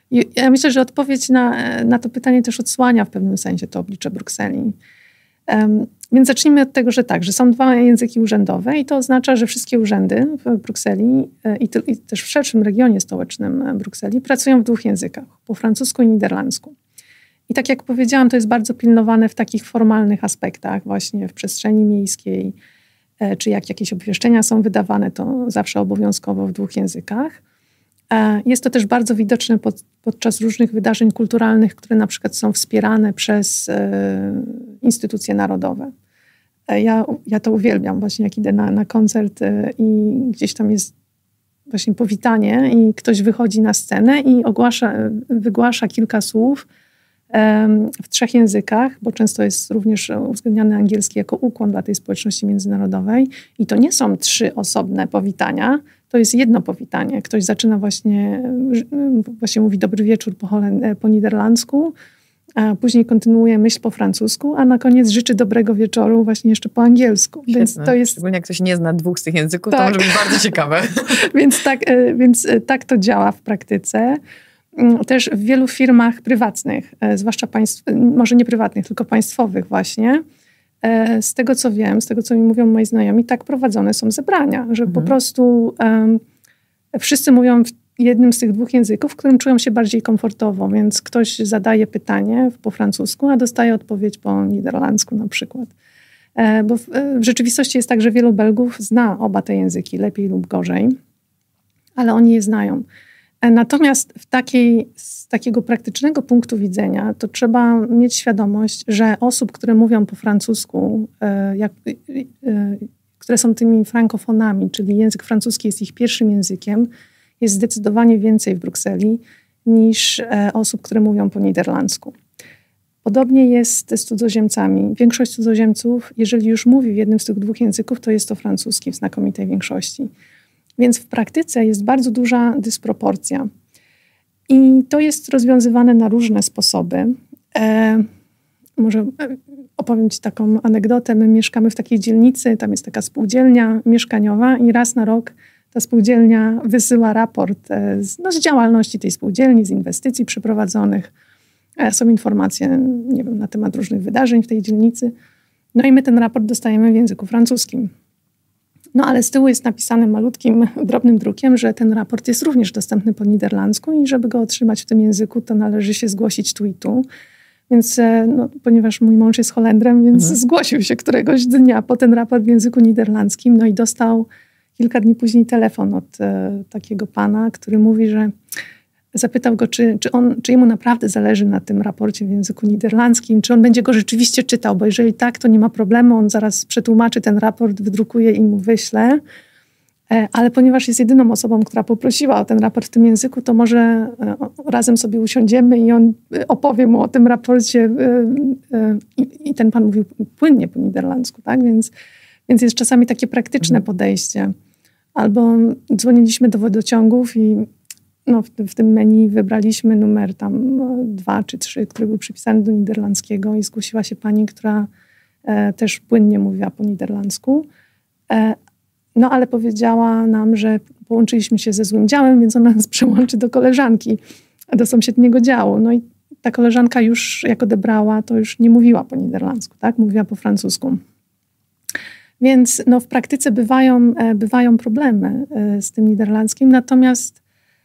Ja myślę, że odpowiedź na to pytanie też odsłania w pewnym sensie to oblicze Brukseli. Więc zacznijmy od tego, że że są 2 języki urzędowe i to oznacza, że wszystkie urzędy w Brukseli i też w szerszym regionie stołecznym Brukseli pracują w 2 językach, po francusku i niderlandzku. I tak jak powiedziałam, to jest bardzo pilnowane w takich formalnych aspektach, właśnie w przestrzeni miejskiej, czy jak jakieś obwieszczenia są wydawane, to zawsze obowiązkowo w 2 językach. Jest to też bardzo widoczne podczas różnych wydarzeń kulturalnych, które na przykład są wspierane przez instytucje narodowe. Ja to uwielbiam właśnie, jak idę na koncert i gdzieś tam jest właśnie powitanie i ktoś wychodzi na scenę i wygłasza kilka słów w 3 językach, bo często jest również uwzględniany angielski jako ukłon dla tej społeczności międzynarodowej. I to nie są 3 osobne powitania, to jest jedno powitanie. Ktoś zaczyna właśnie mówi dobry wieczór po niderlandzku, a później kontynuuje myśl po francusku, a na koniec życzy dobrego wieczoru właśnie jeszcze po angielsku. Więc to jest... Szczególnie jak ktoś nie zna 2 z tych języków, to może być bardzo ciekawe. Więc tak to działa w praktyce. Też w wielu firmach prywatnych, zwłaszcza może nie prywatnych, tylko państwowych właśnie, z tego co wiem, z tego co mi mówią moi znajomi, tak prowadzone są zebrania, że po prostu wszyscy mówią w jednym z tych 2 języków, w którym czują się bardziej komfortowo, więc ktoś zadaje pytanie po francusku, a dostaje odpowiedź po niderlandzku na przykład. Bo w rzeczywistości jest tak, że wielu Belgów zna oba te języki, lepiej lub gorzej, ale oni je znają. Natomiast z takiego praktycznego punktu widzenia to trzeba mieć świadomość, że osób, które mówią po francusku, które są tymi frankofonami, czyli język francuski jest ich pierwszym językiem, jest zdecydowanie więcej w Brukseli niż osób, które mówią po niderlandzku. Podobnie jest z cudzoziemcami. Większość cudzoziemców, jeżeli już mówi w jednym z tych 2 języków, to jest to francuski w znakomitej większości. Więc w praktyce jest bardzo duża dysproporcja. I to jest rozwiązywane na różne sposoby. Może opowiem Ci taką anegdotę. My mieszkamy w takiej dzielnicy, tam jest taka spółdzielnia mieszkaniowa i raz na rok ta spółdzielnia wysyła raport z działalności tej spółdzielni, z inwestycji przeprowadzonych. Są informacje, nie wiem, na temat różnych wydarzeń w tej dzielnicy. No i my ten raport dostajemy w języku francuskim. No ale z tyłu jest napisane malutkim, drobnym drukiem, że ten raport jest również dostępny po niderlandzku i żeby go otrzymać w tym języku, to należy się zgłosić tu i tu. Więc ponieważ mój mąż jest Holendrem, więc zgłosił się któregoś dnia po ten raport w języku niderlandzkim. No i dostał kilka dni później telefon od takiego pana, który mówi, że zapytał go, czy jemu naprawdę zależy na tym raporcie w języku niderlandzkim, czy on będzie go rzeczywiście czytał, bo jeżeli tak, to nie ma problemu, on zaraz przetłumaczy ten raport, wydrukuje i mu wyśle. Ale ponieważ jest jedyną osobą, która poprosiła o ten raport w tym języku, to może razem sobie usiądziemy i on opowie mu o tym raporcie. I ten pan mówił płynnie po niderlandzku, tak? Więc jest czasami takie praktyczne podejście. Albo dzwoniliśmy do wodociągów i w tym menu wybraliśmy numer tam 2 czy 3, który był przypisany do niderlandzkiego i zgłosiła się pani, która też płynnie mówiła po niderlandzku. Ale powiedziała nam, że połączyliśmy się ze złym działem, więc ona nas przełączy do koleżanki, do sąsiedniego działu. No i ta koleżanka już jak odebrała, to już nie mówiła po niderlandzku, tak? Mówiła po francusku. Więc w praktyce bywają problemy z tym niderlandzkim, natomiast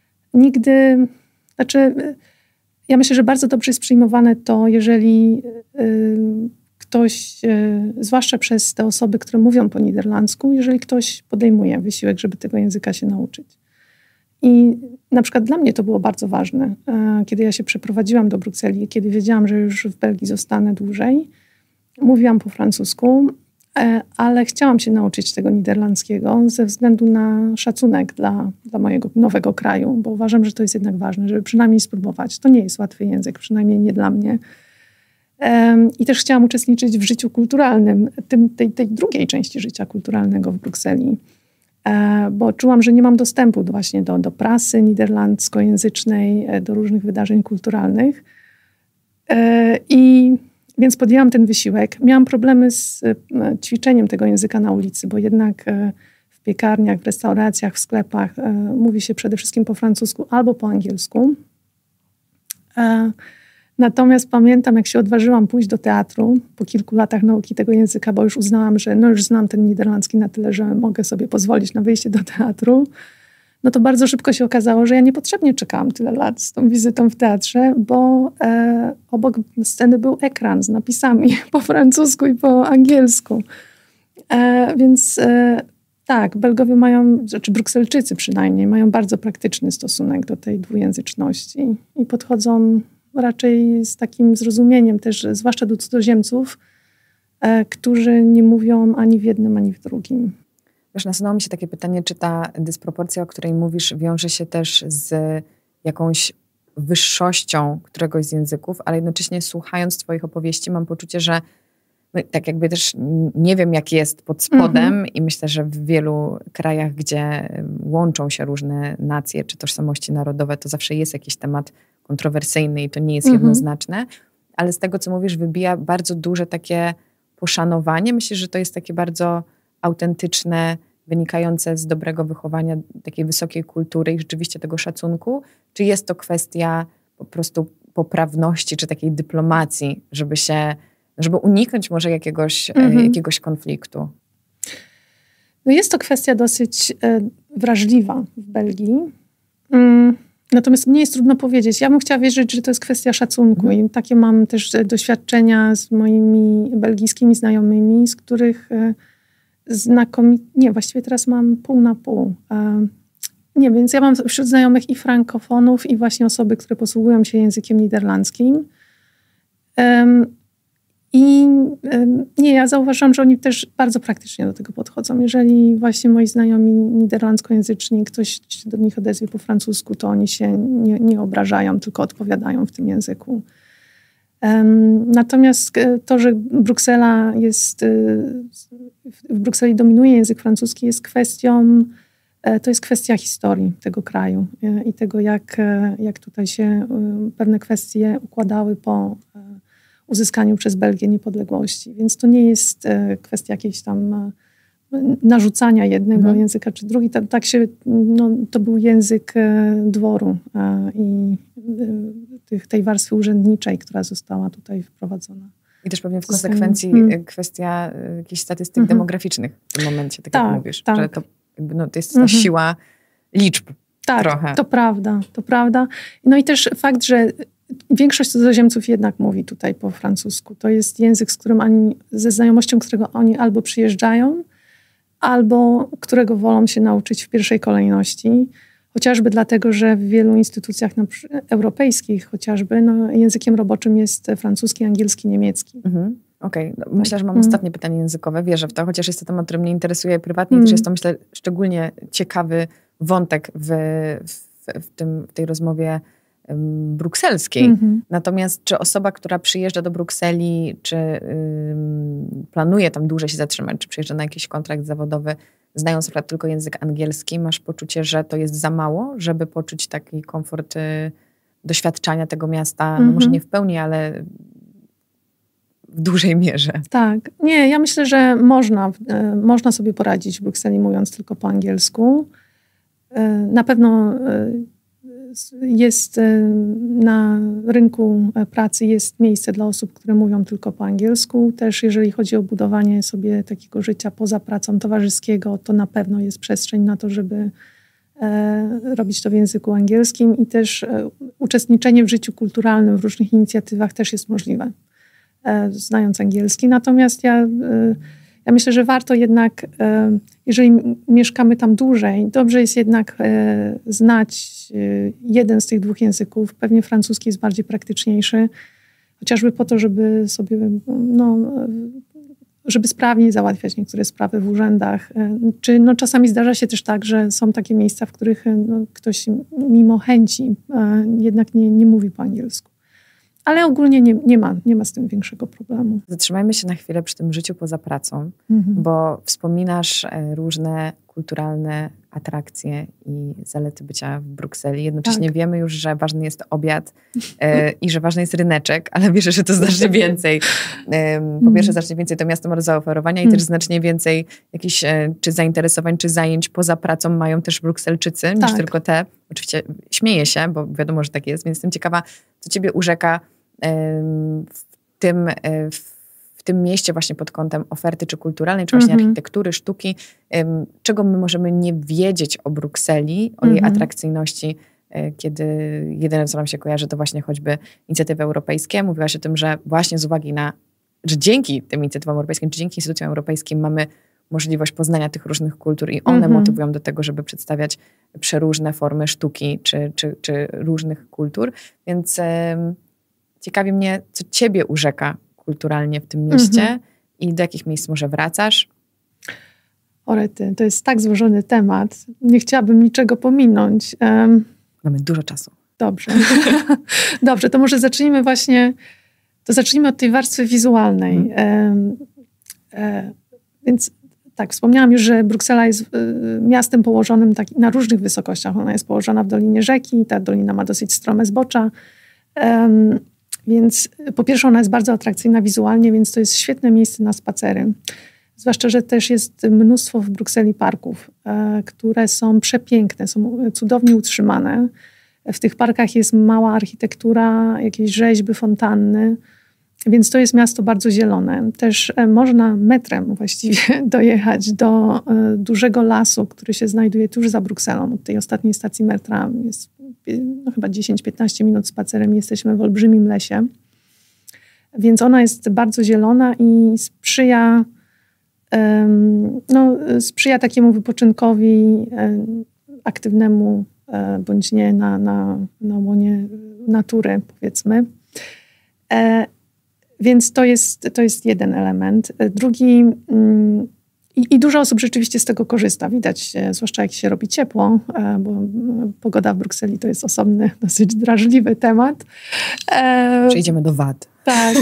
ja myślę, że bardzo dobrze jest przyjmowane to, jeżeli ktoś, zwłaszcza przez te osoby, które mówią po niderlandzku, jeżeli ktoś podejmuje wysiłek, żeby tego języka się nauczyć. I na przykład dla mnie to było bardzo ważne. Kiedy ja się przeprowadziłam do Brukseli, kiedy wiedziałam, że już w Belgii zostanę dłużej, mówiłam po francusku, ale chciałam się nauczyć tego niderlandzkiego ze względu na szacunek dla mojego nowego kraju, bo uważam, że to jest jednak ważne, żeby przynajmniej spróbować. To nie jest łatwy język, przynajmniej nie dla mnie. I też chciałam uczestniczyć w życiu kulturalnym, tej drugiej części życia kulturalnego w Brukseli, bo czułam, że nie mam dostępu właśnie do prasy niderlandzkojęzycznej, do różnych wydarzeń kulturalnych. Więc podjęłam ten wysiłek. Miałam problemy z ćwiczeniem tego języka na ulicy, bo jednak w piekarniach, w restauracjach, w sklepach mówi się przede wszystkim po francusku albo po angielsku. Natomiast pamiętam, jak się odważyłam pójść do teatru po kilku latach nauki tego języka, bo już uznałam, że już znam ten niderlandzki na tyle, że mogę sobie pozwolić na wyjście do teatru. No to bardzo szybko się okazało, że ja niepotrzebnie czekałam tyle lat z tą wizytą w teatrze, bo obok sceny był ekran z napisami po francusku i po angielsku. Więc tak, Belgowie mają, czy Brukselczycy przynajmniej, mają bardzo praktyczny stosunek do tej dwujęzyczności i podchodzą raczej z takim zrozumieniem też, zwłaszcza do cudzoziemców, którzy nie mówią ani w jednym, ani w drugim. Wiesz, nasunęło mi się takie pytanie, czy ta dysproporcja, o której mówisz, wiąże się też z jakąś wyższością któregoś z języków, ale jednocześnie słuchając twoich opowieści mam poczucie, że no, tak jakby też nie wiem, jak jest pod spodem i myślę, że w wielu krajach, gdzie łączą się różne nacje czy tożsamości narodowe, to zawsze jest jakiś temat kontrowersyjny i to nie jest jednoznaczne, ale z tego, co mówisz, wybija bardzo duże takie poszanowanie. Myślę, że to jest takie bardzo autentyczne, wynikające z dobrego wychowania, takiej wysokiej kultury i rzeczywiście tego szacunku? Czy jest to kwestia po prostu poprawności, czy takiej dyplomacji, żeby uniknąć może jakiegoś konfliktu? No jest to kwestia dosyć wrażliwa w Belgii. Natomiast mnie jest trudno powiedzieć. Ja bym chciała wierzyć, że to jest kwestia szacunku i takie mam też doświadczenia z moimi belgijskimi znajomymi, z których nie, właściwie teraz mam pół na pół. Nie, więc ja mam wśród znajomych i frankofonów, i właśnie osoby, które posługują się językiem niderlandzkim. Ja zauważam, że oni też bardzo praktycznie do tego podchodzą. Jeżeli właśnie moi znajomi niderlandzkojęzyczni, ktoś się do nich odezwie po francusku, to oni się nie obrażają, tylko odpowiadają w tym języku. Natomiast to, że w Brukseli dominuje język francuski, to jest kwestia historii tego kraju i tego, jak tutaj się pewne kwestie układały po uzyskaniu przez Belgię niepodległości. Więc to nie jest kwestia jakiejś tam narzucania jednego języka czy drugi. To był język dworu i tej warstwy urzędniczej, która została tutaj wprowadzona. I też pewnie w konsekwencji kwestia jakichś statystyk demograficznych w tym momencie, tak jak mówisz. Tak. Że to jest ta siła liczb trochę. To prawda. No i też fakt, że większość cudzoziemców jednak mówi tutaj po francusku. To jest język, ze znajomością którego oni albo przyjeżdżają, albo którego wolą się nauczyć w pierwszej kolejności. Chociażby dlatego, że w wielu instytucjach europejskich chociażby językiem roboczym jest francuski, angielski, niemiecki. Okej. Myślę, że mam ostatnie pytanie językowe. Wierzę w to, chociaż jest to temat, który mnie interesuje prywatnie i też jest to, myślę, szczególnie ciekawy wątek w tej rozmowie brukselskiej. Natomiast czy osoba, która przyjeżdża do Brukseli, czy planuje tam dłużej się zatrzymać, czy przyjeżdża na jakiś kontrakt zawodowy, znając na przykład tylko język angielski, masz poczucie, że to jest za mało, żeby poczuć taki komfort doświadczania tego miasta, no może nie w pełni, ale w dużej mierze. Tak. Nie, ja myślę, że można sobie poradzić w Brukseli, mówiąc tylko po angielsku. Na pewno jest na rynku pracy jest miejsce dla osób, które mówią tylko po angielsku. Też jeżeli chodzi o budowanie sobie takiego życia poza pracą towarzyskiego, to na pewno jest przestrzeń na to, żeby robić to w języku angielskim i też uczestniczenie w życiu kulturalnym w różnych inicjatywach też jest możliwe, znając angielski. Natomiast ja myślę, że warto jednak, jeżeli mieszkamy tam dłużej, dobrze jest jednak znać jeden z tych dwóch języków. Pewnie francuski jest bardziej praktyczniejszy, chociażby po to, żeby sobie, żeby sprawniej załatwiać niektóre sprawy w urzędach. Czy czasami zdarza się też tak, że są takie miejsca, w których ktoś mimo chęci jednak nie mówi po angielsku. Ale ogólnie nie ma z tym większego problemu. Zatrzymajmy się na chwilę przy tym życiu poza pracą, bo wspominasz różne kulturalne atrakcje i zalety bycia w Brukseli. Jednocześnie wiemy już, że ważny jest obiad i że ważny jest ryneczek, ale wierzę, że to znacznie więcej. Po pierwsze znacznie więcej to miasto ma do zaoferowania i też znacznie więcej jakichś czy zainteresowań, czy zajęć poza pracą mają też Brukselczycy, niż tylko te. Oczywiście śmieję się, bo wiadomo, że tak jest, więc jestem ciekawa, co ciebie urzeka w tym mieście właśnie pod kątem oferty czy kulturalnej, czy właśnie architektury, sztuki. Czego my możemy nie wiedzieć o Brukseli, o jej atrakcyjności, kiedy jedyne, co nam się kojarzy, to właśnie choćby inicjatywy europejskie. Mówiłaś o tym, że właśnie z uwagi na, że dzięki tym inicjatywom europejskim, czy dzięki instytucjom europejskim mamy możliwość poznania tych różnych kultur i one motywują do tego, żeby przedstawiać przeróżne formy sztuki czy różnych kultur. Więc ciekawi mnie, co ciebie urzeka kulturalnie w tym mieście i do jakich miejsc może wracasz? Orety, to jest tak złożony temat. Nie chciałabym niczego pominąć. Mamy dużo czasu. Dobrze. Dobrze, to może zacznijmy od tej warstwy wizualnej. Więc tak, wspomniałam już, że Bruksela jest miastem położonym na różnych wysokościach. Ona jest położona w dolinie rzeki, ta dolina ma dosyć strome zbocza. Więc po pierwsze ona jest bardzo atrakcyjna wizualnie, więc to jest świetne miejsce na spacery. Zwłaszcza, że też jest mnóstwo w Brukseli parków, które są przepiękne, są cudownie utrzymane. W tych parkach jest mała architektura, jakieś rzeźby, fontanny, więc to jest miasto bardzo zielone. Też można metrem właściwie dojechać do dużego lasu, który się znajduje tuż za Brukselą. Od tej ostatniej stacji metra jest chyba 10-15 minut spacerem. Jesteśmy w olbrzymim lesie. Więc ona jest bardzo zielona i sprzyja takiemu wypoczynkowi aktywnemu, bądź nie na łonie natury, powiedzmy. Więc to jest jeden element. Drugi, i dużo osób rzeczywiście z tego korzysta. Widać, zwłaszcza jak się robi ciepło, bo pogoda w Brukseli to jest osobny, dosyć drażliwy temat. Przejdziemy do wad. Tak.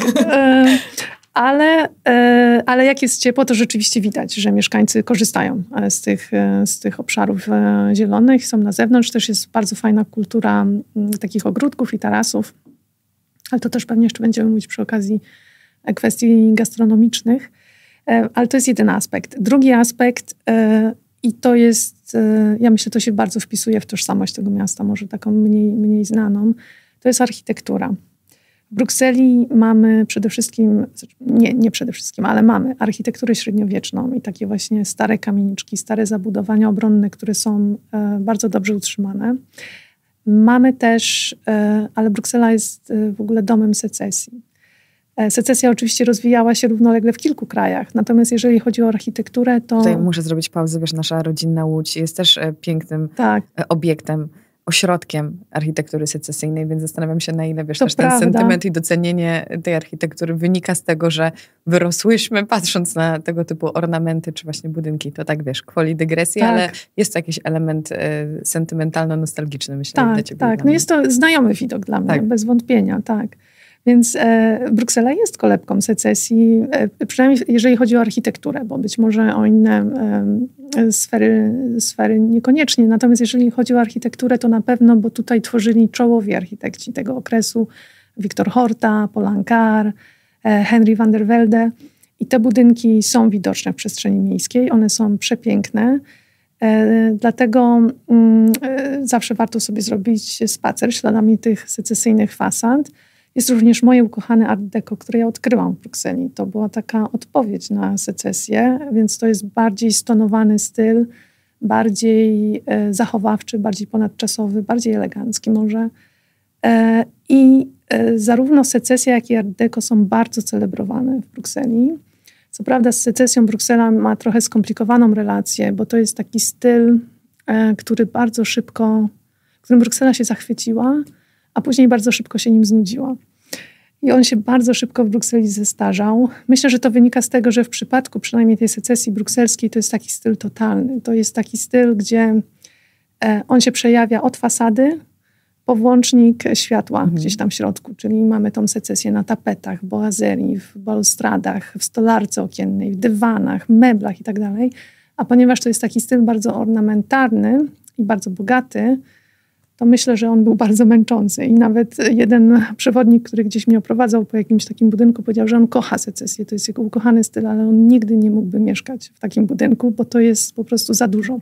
Ale jak jest ciepło, to rzeczywiście widać, że mieszkańcy korzystają z tych obszarów zielonych. Są na zewnątrz. Też jest bardzo fajna kultura takich ogródków i tarasów. Ale to też pewnie jeszcze będziemy mówić przy okazji kwestii gastronomicznych. Ale to jest jeden aspekt. Drugi aspekt, i to jest, ja myślę, to się bardzo wpisuje w tożsamość tego miasta, może taką mniej znaną, to jest architektura. W Brukseli mamy przede wszystkim, nie przede wszystkim, ale mamy architekturę średniowieczną i takie właśnie stare kamieniczki, stare zabudowania obronne, które są bardzo dobrze utrzymane. Mamy też, ale Bruksela jest w ogóle domem secesji. Secesja oczywiście rozwijała się równolegle w kilku krajach, natomiast jeżeli chodzi o architekturę, to... Tutaj muszę zrobić pauzę, wiesz, nasza rodzinna Łódź jest też pięknym obiektem, ośrodkiem architektury secesyjnej, więc zastanawiam się, na ile, wiesz, też ten sentyment i docenienie tej architektury wynika z tego, że wyrosłyśmy patrząc na tego typu ornamenty, czy właśnie budynki. To tak, wiesz, kwoli dygresji, ale jest to jakiś element sentymentalno-nostalgiczny, myślę, dla ciebie. Tak, no jest to znajomy widok dla mnie, bez wątpienia, tak. Więc Bruksela jest kolebką secesji, przynajmniej jeżeli chodzi o architekturę, bo być może o inne sfery niekoniecznie. Natomiast jeżeli chodzi o architekturę, to na pewno, bo tutaj tworzyli czołowi architekci tego okresu. Victor Horta, Paul Anka, Henry van der Velde. I te budynki są widoczne w przestrzeni miejskiej. One są przepiękne. Dlatego zawsze warto sobie zrobić spacer śladami tych secesyjnych fasad. Jest również moje ukochane Art Deco, które ja odkryłam w Brukseli. To była taka odpowiedź na secesję, więc to jest bardziej stonowany styl, bardziej zachowawczy, bardziej ponadczasowy, bardziej elegancki może. I zarówno secesja, jak i Art Deco są bardzo celebrowane w Brukseli. Co prawda z secesją Bruksela ma trochę skomplikowaną relację, bo to jest taki styl, którym Bruksela się zachwyciła, a później bardzo szybko się nim znudziła. I on się bardzo szybko w Brukseli zestarzał. Myślę, że to wynika z tego, że w przypadku przynajmniej tej secesji brukselskiej to jest taki styl totalny. To jest taki styl, gdzie on się przejawia od fasady po włącznik światła gdzieś tam w środku. Czyli mamy tą secesję na tapetach, boazerii, w balustradach, w stolarce okiennej, w dywanach, meblach i tak dalej. A ponieważ to jest taki styl bardzo ornamentarny i bardzo bogaty, to myślę, że on był bardzo męczący. I nawet jeden przewodnik, który gdzieś mnie oprowadzał po jakimś takim budynku, powiedział, że on kocha secesję. To jest jego ukochany styl, ale on nigdy nie mógłby mieszkać w takim budynku, bo to jest po prostu za dużo.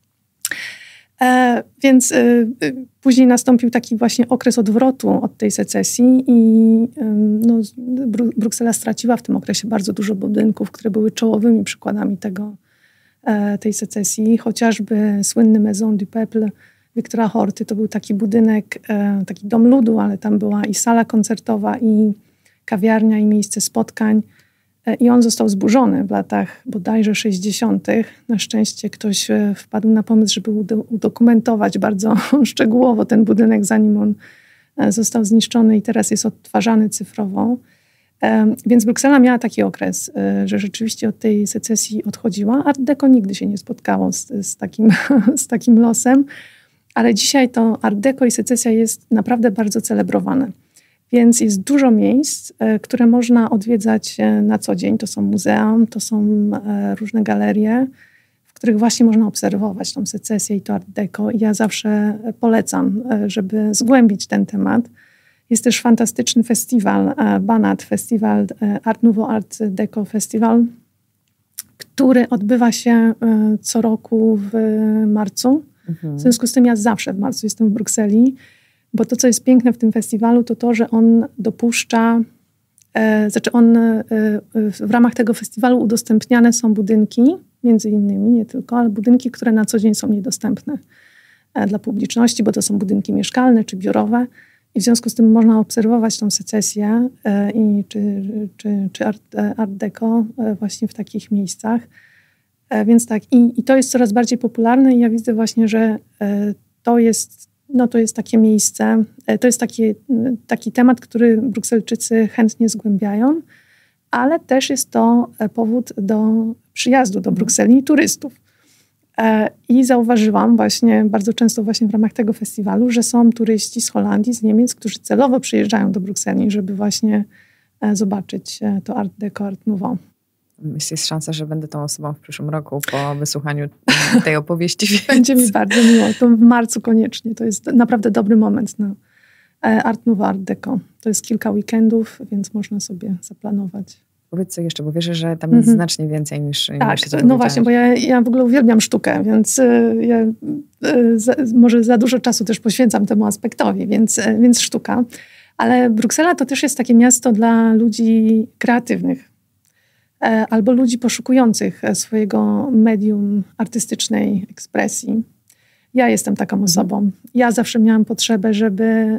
Więc później nastąpił taki właśnie okres odwrotu od tej secesji i Bruksela straciła w tym okresie bardzo dużo budynków, które były czołowymi przykładami tej secesji. Chociażby słynny Maison du Peuple Wiktora Horty to był taki budynek, taki dom ludu, ale tam była i sala koncertowa, i kawiarnia, i miejsce spotkań. I on został zburzony w latach bodajże 60. Na szczęście ktoś wpadł na pomysł, żeby udokumentować bardzo szczegółowo ten budynek, zanim on został zniszczony i teraz jest odtwarzany cyfrowo. Więc Bruksela miała taki okres, że rzeczywiście od tej secesji odchodziła. Art Deco nigdy się nie spotkało z takim losem, ale dzisiaj to Art Deco i secesja jest naprawdę bardzo celebrowane. Więc jest dużo miejsc, które można odwiedzać na co dzień. To są muzea, to są różne galerie, w których właśnie można obserwować tą secesję i to Art Deco. I ja zawsze polecam, żeby zgłębić ten temat. Jest też fantastyczny festiwal, Banat, festiwal Art Nouveau, Art Deco Festival, który odbywa się co roku w marcu. W związku z tym ja zawsze w marcu jestem w Brukseli, bo to, co jest piękne w tym festiwalu, to to, że on dopuszcza, w ramach tego festiwalu udostępniane są budynki, między innymi, nie tylko, ale budynki, które na co dzień są niedostępne dla publiczności, bo to są budynki mieszkalne czy biurowe i w związku z tym można obserwować tą secesję czy Art Deco właśnie w takich miejscach. Więc tak, i to jest coraz bardziej popularne i ja widzę właśnie, że to jest takie miejsce, to jest taki temat, który Brukselczycy chętnie zgłębiają, ale też jest to powód do przyjazdu do Brukseli i turystów. I zauważyłam właśnie bardzo często właśnie w ramach tego festiwalu, że są turyści z Holandii, z Niemiec, którzy celowo przyjeżdżają do Brukseli, żeby właśnie zobaczyć to Art Deco, Art Nouveau. Jest szansa, że będę tą osobą w przyszłym roku po wysłuchaniu tej opowieści. Będzie mi bardzo miło. To w marcu koniecznie. To jest naprawdę dobry moment na Art Nouveau, Art Deco. To jest kilka weekendów, więc można sobie zaplanować. Powiedz co jeszcze, bo wierzę, że tam jest znacznie więcej niż tak, no właśnie, bo ja w ogóle uwielbiam sztukę, więc ja może za dużo czasu też poświęcam temu aspektowi, więc sztuka. Ale Bruksela to też jest takie miasto dla ludzi kreatywnych. Albo ludzi poszukujących swojego medium artystycznej ekspresji. Ja jestem taką osobą. Ja zawsze miałam potrzebę, żeby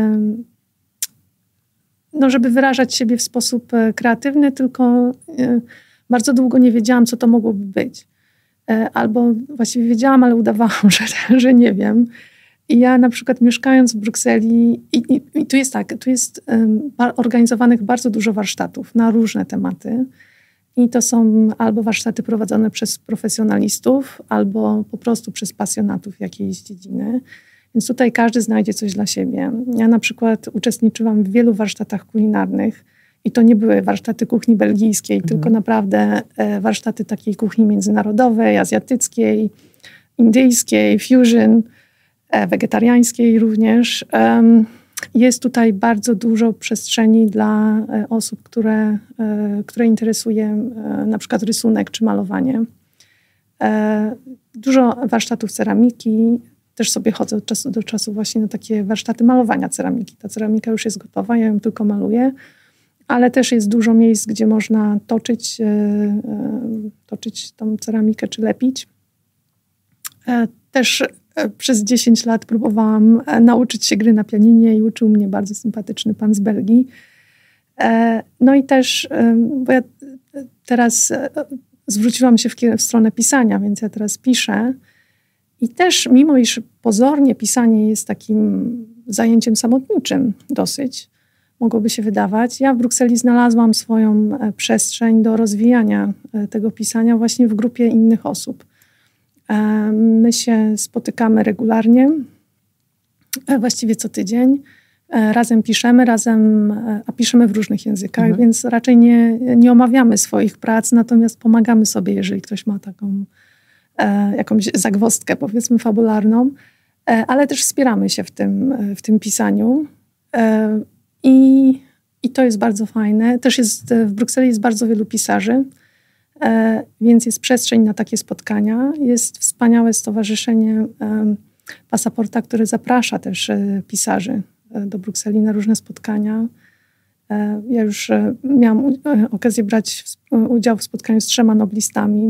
wyrażać siebie w sposób kreatywny, tylko bardzo długo nie wiedziałam, co to mogłoby być. Albo właściwie wiedziałam, ale udawałam, że nie wiem. I ja na przykład mieszkając w Brukseli, i tu jest tak, tu jest organizowanych bardzo dużo warsztatów na różne tematy. I to są albo warsztaty prowadzone przez profesjonalistów, albo po prostu przez pasjonatów jakiejś dziedziny. Więc tutaj każdy znajdzie coś dla siebie. Ja na przykład uczestniczyłam w wielu warsztatach kulinarnych i to nie były warsztaty kuchni belgijskiej, tylko naprawdę warsztaty takiej kuchni międzynarodowej, azjatyckiej, indyjskiej, fusion, wegetariańskiej również. Jest tutaj bardzo dużo przestrzeni dla osób, które interesuje na przykład rysunek czy malowanie. Dużo warsztatów ceramiki. Też sobie chodzę od czasu do czasu właśnie na takie warsztaty malowania ceramiki. Ta ceramika już jest gotowa, ja ją tylko maluję. Ale też jest dużo miejsc, gdzie można toczyć tą ceramikę czy lepić. Też przez 10 lat próbowałam nauczyć się gry na pianinie i uczył mnie bardzo sympatyczny pan z Belgii. No i też, bo ja teraz zwróciłam się w stronę pisania, więc ja teraz piszę. I też, mimo iż pozornie pisanie jest takim zajęciem samotniczym dosyć, mogłoby się wydawać, ja w Brukseli znalazłam swoją przestrzeń do rozwijania tego pisania właśnie w grupie innych osób. My się spotykamy regularnie, właściwie co tydzień. Razem piszemy, a piszemy w różnych językach, więc raczej nie omawiamy swoich prac, natomiast pomagamy sobie, jeżeli ktoś ma jakąś zagwozdkę, powiedzmy, fabularną, ale też wspieramy się w tym pisaniu. I to jest bardzo fajne. Też w Brukseli jest bardzo wielu pisarzy, więc jest przestrzeń na takie spotkania. Jest wspaniałe stowarzyszenie Pasaporta, które zaprasza też pisarzy do Brukseli na różne spotkania. Ja już miałam okazję brać udział w spotkaniu z 3 noblistami,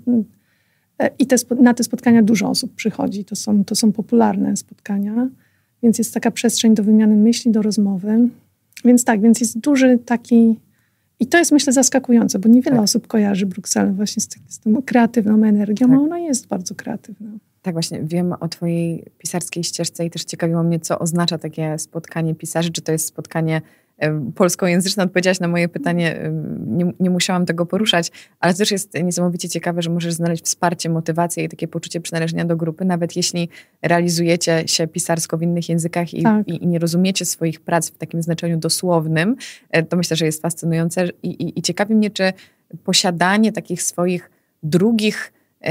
i na te spotkania dużo osób przychodzi. To są popularne spotkania, więc jest taka przestrzeń do wymiany myśli, do rozmowy. Więc jest duży taki... I to jest, myślę, zaskakujące, bo niewiele osób kojarzy Brukselę właśnie z tą kreatywną energią, a ona jest bardzo kreatywna. Tak, właśnie wiem o twojej pisarskiej ścieżce i też ciekawiło mnie, co oznacza takie spotkanie pisarzy. Czy to jest spotkanie polskojęzyczne? Odpowiedziałaś na moje pytanie, nie musiałam tego poruszać, ale to też jest niesamowicie ciekawe, że możesz znaleźć wsparcie, motywację i takie poczucie przynależenia do grupy, nawet jeśli realizujecie się pisarsko w innych językach i nie rozumiecie swoich prac w takim znaczeniu dosłownym. To myślę, że jest fascynujące i ciekawi mnie, czy posiadanie takich swoich drugich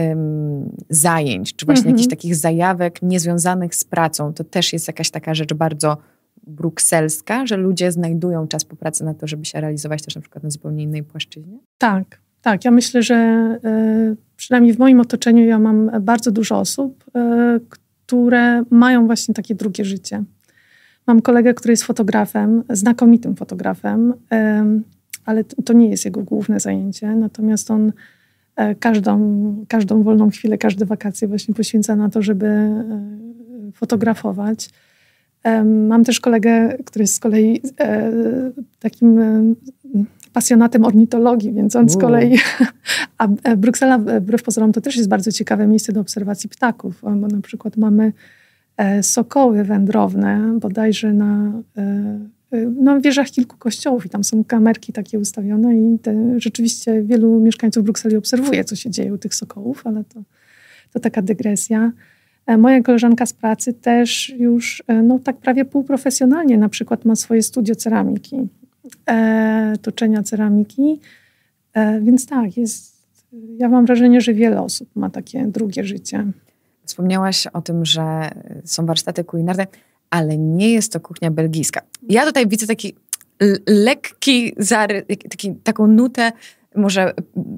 zajęć, czy właśnie jakichś takich zajawek niezwiązanych z pracą, to też jest jakaś taka rzecz bardzo brukselska, że ludzie znajdują czas po pracy na to, żeby się realizować też na przykład na zupełnie innej płaszczyźnie? Tak. Ja myślę, że przynajmniej w moim otoczeniu ja mam bardzo dużo osób, które mają właśnie takie drugie życie. Mam kolegę, który jest fotografem, znakomitym fotografem, ale to nie jest jego główne zajęcie, natomiast on każdą wolną chwilę, każde wakacje właśnie poświęca na to, żeby fotografować. Mam też kolegę, który jest z kolei takim pasjonatem ornitologii, więc on z kolei... A Bruksela, wbrew pozorom, to też jest bardzo ciekawe miejsce do obserwacji ptaków, bo na przykład mamy sokoły wędrowne, bodajże na wieżach kilku kościołów i tam są kamerki takie ustawione i rzeczywiście wielu mieszkańców Brukseli obserwuje, co się dzieje u tych sokołów, ale to taka dygresja. Moja koleżanka z pracy też już tak prawie półprofesjonalnie na przykład ma swoje studio ceramiki, toczenia ceramiki, więc tak, ja mam wrażenie, że wiele osób ma takie drugie życie. Wspomniałaś o tym, że są warsztaty kulinarne, ale nie jest to kuchnia belgijska. Ja tutaj widzę taki lekki taką nutę, może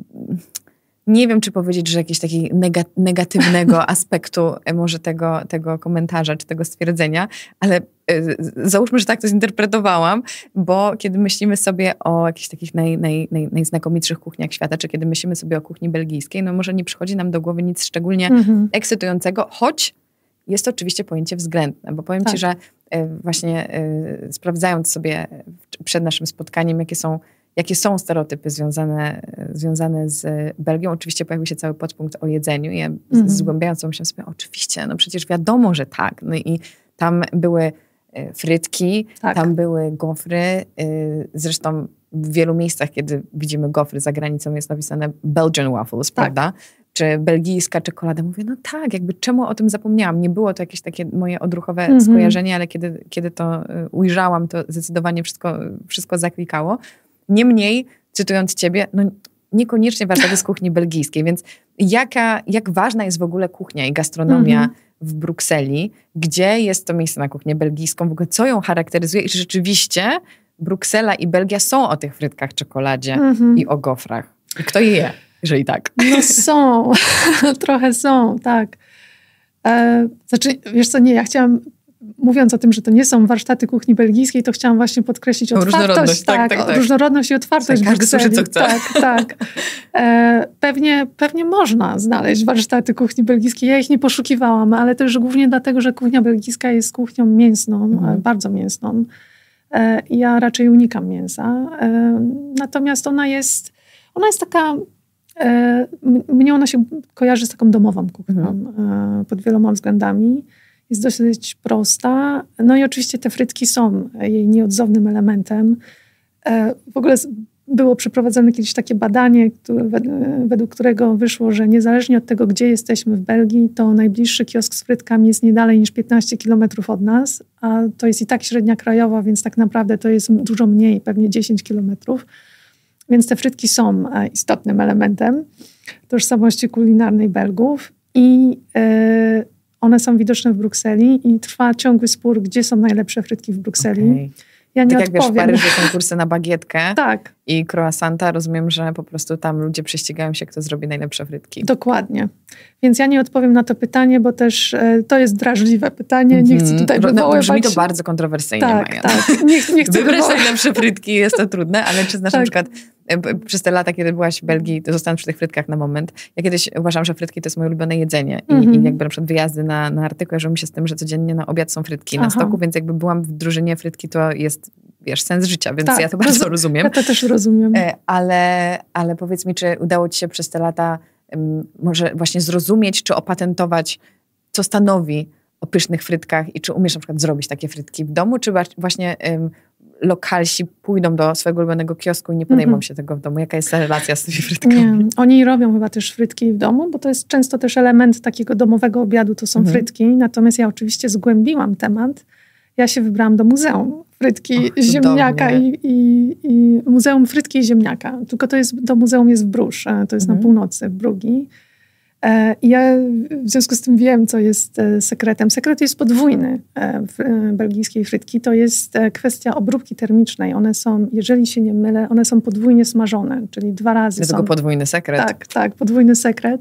nie wiem, czy powiedzieć, że jakiegoś takiego negatywnego aspektu może tego komentarza, czy tego stwierdzenia, ale załóżmy, że tak to zinterpretowałam, bo kiedy myślimy sobie o jakichś takich najznakomitszych kuchniach świata, czy kiedy myślimy sobie o kuchni belgijskiej, może nie przychodzi nam do głowy nic szczególnie ekscytującego, choć jest to oczywiście pojęcie względne, bo powiem ci, że właśnie sprawdzając sobie przed naszym spotkaniem, jakie są stereotypy związane z Belgią. Oczywiście pojawił się cały podpunkt o jedzeniu. Ja zgłębiając to myślałam sobie, oczywiście, przecież wiadomo, że tak. I tam były frytki, tam były gofry. Zresztą w wielu miejscach, kiedy widzimy gofry za granicą, jest napisane Belgian waffles, prawda? Czy belgijska czekolada. Mówię, tak, czemu o tym zapomniałam? Nie było to jakieś takie moje odruchowe skojarzenie, ale kiedy to ujrzałam, to zdecydowanie wszystko zaklikało. Niemniej, cytując ciebie, niekoniecznie warsztaty z kuchni belgijskiej, więc jak ważna jest w ogóle kuchnia i gastronomia w Brukseli? Gdzie jest to miejsce na kuchnię belgijską? W ogóle co ją charakteryzuje? I czy rzeczywiście Bruksela i Belgia są o tych frytkach, czekoladzie i o gofrach? I kto je je, jeżeli tak? Są. Trochę są, tak. Wiesz co, ja chciałam... Mówiąc o tym, że to nie są warsztaty kuchni belgijskiej, to chciałam właśnie podkreślić otwartość. Tak. Różnorodność i otwartość każdy słyszy, co chce. Tak. Pewnie można znaleźć warsztaty kuchni belgijskiej. Ja ich nie poszukiwałam, ale też głównie dlatego, że kuchnia belgijska jest kuchnią mięsną, bardzo mięsną. Ja raczej unikam mięsa. Natomiast ona jest taka... Mnie ona się kojarzy z taką domową kuchnią pod wieloma względami. Jest dosyć prosta. I oczywiście te frytki są jej nieodzownym elementem. W ogóle było przeprowadzone kiedyś takie badanie, według którego wyszło, że niezależnie od tego, gdzie jesteśmy w Belgii, to najbliższy kiosk z frytkami jest nie dalej niż 15 kilometrów od nas, a to jest i tak średnia krajowa, więc tak naprawdę to jest dużo mniej, pewnie 10 kilometrów. Więc te frytki są istotnym elementem tożsamości kulinarnej Belgów i one są widoczne w Brukseli i trwa ciągły spór, gdzie są najlepsze frytki w Brukseli. Okay. Ja nie tak odpowiem. Jak wiesz, w Paryżu konkursy na bagietkę tak. i croissanta, rozumiem, że po prostu tam ludzie prześcigają się, kto zrobi najlepsze frytki. Dokładnie. Więc ja nie odpowiem na to pytanie, bo też to jest drażliwe pytanie. Nie chcę tutaj wywoływać... Brzmi to bardzo kontrowersyjnie, Maja. Tak. Nie chcę wybrać najlepsze frytki jest to trudne, ale czy znasz na przykład przez te lata, kiedy byłaś w Belgii, to zostanę przy tych frytkach na moment. Ja kiedyś uważam, że frytki to jest moje ulubione jedzenie. I jakby na przykład wyjazdy na Artyku kojarzą mi się z tym, że codziennie na obiad są frytki na stoku, więc jakby byłam w drużynie frytki, to jest, wiesz, sens życia, więc ja to bardzo rozumiem. Ja to też rozumiem. Ale powiedz mi, czy udało ci się przez te lata może właśnie zrozumieć, czy opatentować, co stanowi o pysznych frytkach i czy umiesz na przykład zrobić takie frytki w domu, czy właśnie lokalsi pójdą do swojego ulubionego kiosku i nie podejmą się tego w domu? Jaka jest ta relacja z tymi frytkami? Nie, oni robią chyba też frytki w domu, bo to jest często też element takiego domowego obiadu, to są frytki. Natomiast ja oczywiście zgłębiłam temat. Ja się wybrałam do Muzeum Frytki Ziemniaka i Muzeum Frytki i Ziemniaka. Tylko to muzeum jest w Bruges, to jest na północy, w Brugii. I ja w związku z tym wiem, co jest sekretem. Sekret jest podwójny w belgijskiej frytki. To jest kwestia obróbki termicznej. One są, jeżeli się nie mylę, one są podwójnie smażone, czyli 2 razy Dlatego podwójny sekret. Tak, podwójny sekret.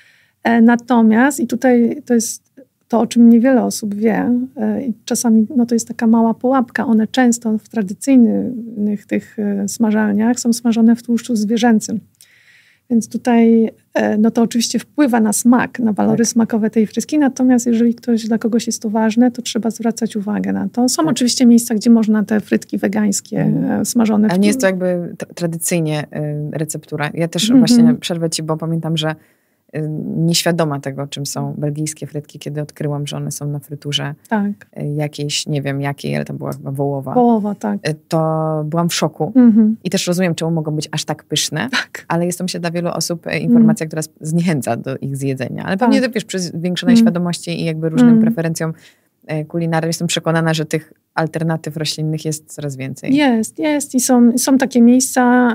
Natomiast, i tutaj to jest to, o czym niewiele osób wie, i czasami to jest taka mała pułapka, one często w tradycyjnych tych smażalniach są smażone w tłuszczu zwierzęcym. Więc tutaj to oczywiście wpływa na smak, na walory smakowe tej frytki, natomiast jeżeli dla kogoś jest to ważne, to trzeba zwracać uwagę na to. Są oczywiście miejsca, gdzie można te frytki wegańskie smażone. Ale nie jest to jakby tradycyjnie receptura. Ja też właśnie przerwę ci, bo pamiętam, że nieświadoma tego, czym są belgijskie frytki, kiedy odkryłam, że one są na fryturze jakiejś, nie wiem jakiej, ale to była chyba wołowa. Wołowa, tak. To byłam w szoku. I też rozumiem, czemu mogą być aż tak pyszne, ale jest to, myślę, dla wielu osób informacja, która zniechęca do ich zjedzenia. Ale pewnie wiesz, przy zwiększonej świadomości i jakby różnym preferencjom kulinarnym jestem przekonana, że tych alternatyw roślinnych jest coraz więcej. Jest i są takie miejsca,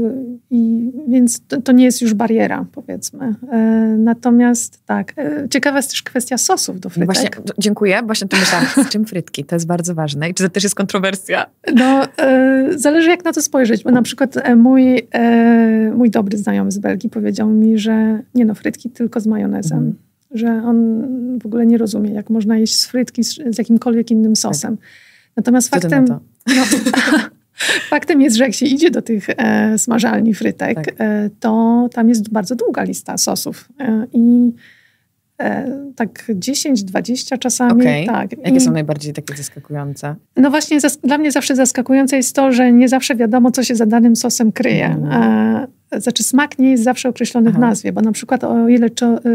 więc to nie jest już bariera, powiedzmy. Natomiast ciekawa jest też kwestia sosów do frytek. Właśnie, dziękuję, właśnie tu myślałam, z czym frytki? To jest bardzo ważne. I czy to też jest kontrowersja? Zależy jak na to spojrzeć, bo na przykład mój dobry znajomy z Belgii powiedział mi, że frytki tylko z majonezem. Że on w ogóle nie rozumie, jak można jeść frytki z jakimkolwiek innym sosem. Natomiast faktem jest, że jak się idzie do tych smażalni frytek, to tam jest bardzo długa lista sosów. I tak 10-20 czasami. Jakie są najbardziej takie zaskakujące? No właśnie dla mnie zawsze zaskakujące jest to, że nie zawsze wiadomo, co się za danym sosem kryje. Znaczy smak nie jest zawsze określony w nazwie, bo na przykład o ile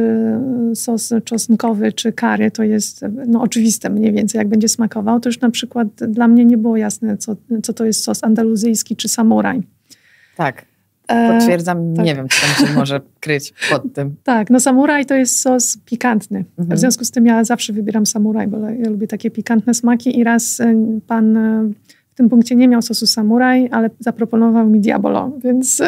sos czosnkowy czy curry to jest oczywiste mniej więcej, jak będzie smakował, to już na przykład dla mnie nie było jasne, co to jest sos andaluzyjski czy samuraj. Tak. Potwierdzam, nie wiem, co tam się może kryć pod tym. Samuraj to jest sos pikantny. W związku z tym ja zawsze wybieram samuraj, bo ja lubię takie pikantne smaki i raz pan w tym punkcie nie miał sosu samuraj, ale zaproponował mi diabolo, więc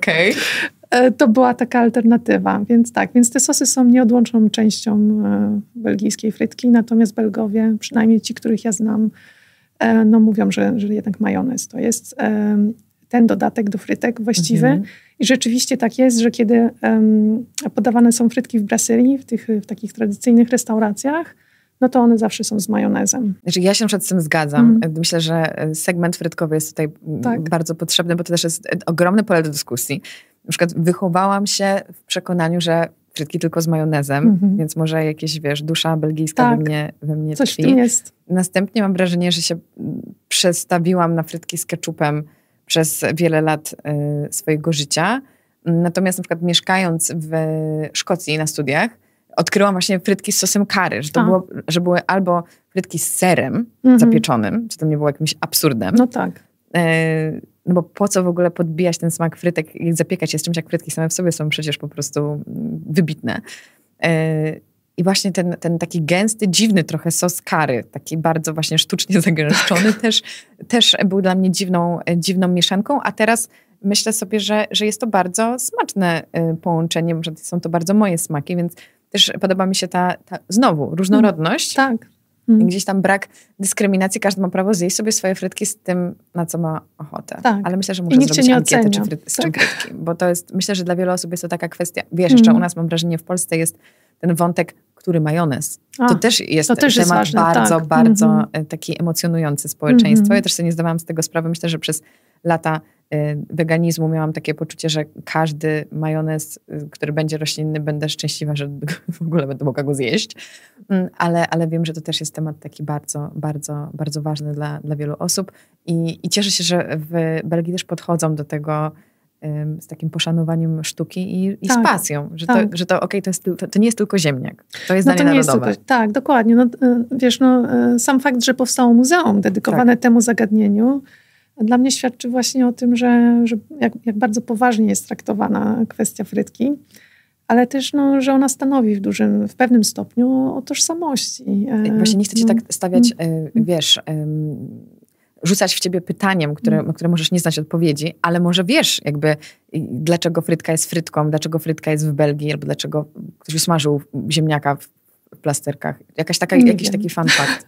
to była taka alternatywa. Więc te sosy są nieodłączną częścią belgijskiej frytki, natomiast Belgowie, przynajmniej ci, których ja znam, mówią, że jednak majonez to jest ten dodatek do frytek właściwy. I rzeczywiście tak jest, że kiedy podawane są frytki w brasserie, w takich tradycyjnych restauracjach, to one zawsze są z majonezem. Znaczy ja się na przykład z tym zgadzam. Myślę, że segment frytkowy jest tutaj bardzo potrzebny, bo to też jest ogromne pole do dyskusji. Na przykład wychowałam się w przekonaniu, że frytki tylko z majonezem, więc może jakieś, dusza belgijska we mnie coś tkwi. w tym jest. Następnie mam wrażenie, że się przestawiłam na frytki z ketchupem przez wiele lat swojego życia. Natomiast na przykład mieszkając w Szkocji na studiach, odkryłam właśnie frytki z sosem curry, że były albo frytki z serem zapieczonym, co to nie było jakimś absurdem. No bo po co w ogóle podbijać ten smak frytek i zapiekać je z czymś, jak frytki same w sobie są przecież po prostu wybitne. I właśnie ten taki gęsty, dziwny trochę sos curry, taki bardzo właśnie sztucznie zagęszczony, też był dla mnie dziwną mieszanką, a teraz myślę sobie, że jest to bardzo smaczne połączenie, że są to bardzo moje smaki, więc też podoba mi się ta znowu różnorodność. Tak. Gdzieś tam brak dyskryminacji, każdy ma prawo zjeść sobie swoje frytki z tym, na co ma ochotę. Tak. Ale myślę, że muszę zrobić ankietę, z czym frytki. Bo to jest, myślę, że dla wielu osób jest to taka kwestia. Wiesz, jeszcze u nas mam wrażenie, w Polsce jest ten wątek, który majonez. To też jest temat ważny, bardzo taki emocjonujący społeczeństwo. Ja też sobie nie zdawałam z tego sprawy. Myślę, że przez lata weganizmu miałam takie poczucie, że każdy majonez, który będzie roślinny, będę szczęśliwa, że w ogóle będę mogła go zjeść. Ale wiem, że to też jest temat taki bardzo, bardzo, bardzo ważny dla wielu osób. I cieszę się, że w Belgii też podchodzą do tego z takim poszanowaniem sztuki i z pasją. Że to okej, to nie jest tylko ziemniak. To jest danie narodowe. Tak, dokładnie. Wiesz, sam fakt, że powstało muzeum dedykowane temu zagadnieniu, dla mnie świadczy właśnie o tym, że jak bardzo poważnie jest traktowana kwestia frytki, ale też, że ona stanowi w pewnym stopniu o tożsamości. Właśnie nie chcę cię tak stawiać, wiesz, rzucać w ciebie pytaniem, które możesz nie znać odpowiedzi, ale może wiesz jakby, dlaczego frytka jest frytką, dlaczego frytka jest w Belgii, albo dlaczego ktoś usmażył ziemniaka w plasterkach. Jakiś taki fun fact.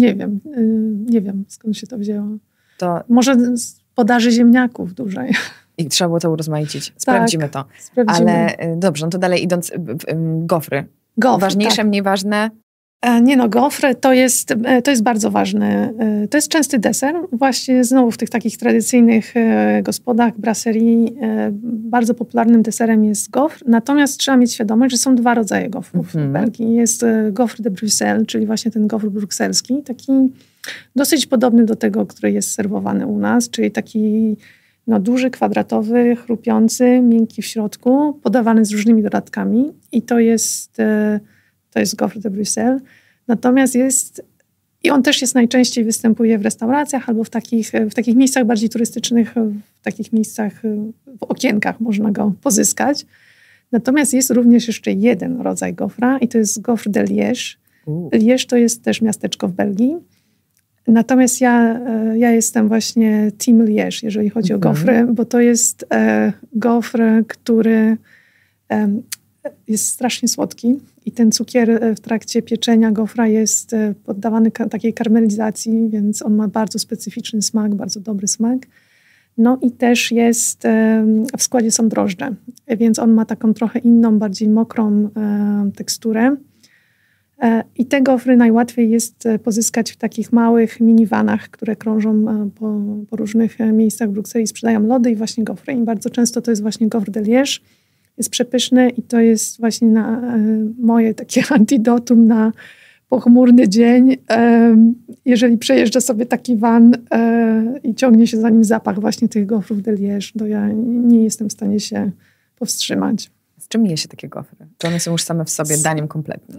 Nie wiem, skąd się to wzięło. Może z podaży ziemniaków dłużej. I trzeba było to urozmaicić. Sprawdzimy to. Ale dobrze, to dalej idąc, gofry. Ważniejsze, mniej ważne? Gofry to jest bardzo ważne. To jest częsty deser. Właśnie znowu w tych takich tradycyjnych gospodach, brasserii bardzo popularnym deserem jest gofr. Natomiast trzeba mieć świadomość, że są dwa rodzaje gofrów w Belgii. Jest gofr de Bruxelles, czyli właśnie ten gofr brukselski, taki dosyć podobny do tego, który jest serwowany u nas, czyli taki duży, kwadratowy, chrupiący, miękki w środku, podawany z różnymi dodatkami. I to jest gofr de Bruxelles. Natomiast i on też najczęściej występuje w restauracjach albo w takich miejscach bardziej turystycznych, w takich miejscach, w okienkach można go pozyskać. Natomiast jest również jeszcze jeden rodzaj gofra i to jest gofr de Liège. Liège to jest też miasteczko w Belgii. Natomiast ja jestem właśnie team Liège, jeżeli chodzi o gofry, bo to jest gofr, który jest strasznie słodki i ten cukier w trakcie pieczenia gofra jest poddawany takiej karmelizacji, więc on ma bardzo specyficzny smak, bardzo dobry smak. I też jest, w składzie są drożdże, więc on ma taką trochę inną, bardziej mokrą teksturę. I te gofry najłatwiej jest pozyskać w takich małych minivanach, które krążą po różnych miejscach w Brukseli, sprzedają lody i właśnie gofry. I bardzo często to jest właśnie gofr de Liège. Jest przepyszny i to jest właśnie moje takie antidotum na pochmurny dzień. Jeżeli przejeżdża sobie taki van i ciągnie się za nim zapach właśnie tych gofrów de Liège, to ja nie jestem w stanie się powstrzymać. Z czym je się takie gofry? Czy one są już same w sobie daniem kompletnym?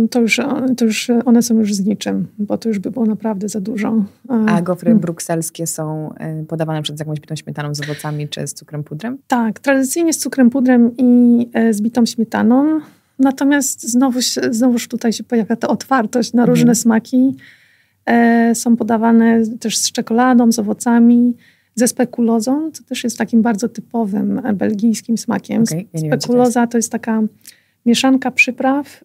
One są już z niczym, bo to już by było naprawdę za dużo. A gofry brukselskie są podawane przed jakąś bitą śmietaną z owocami czy z cukrem pudrem? Tak, tradycyjnie z cukrem pudrem i z bitą śmietaną. Natomiast znowuż tutaj się pojawia ta otwartość na różne smaki. Są podawane też z czekoladą, z owocami, ze spekulozą, co też jest takim bardzo typowym belgijskim smakiem. Spekuloza to jest taka mieszanka przypraw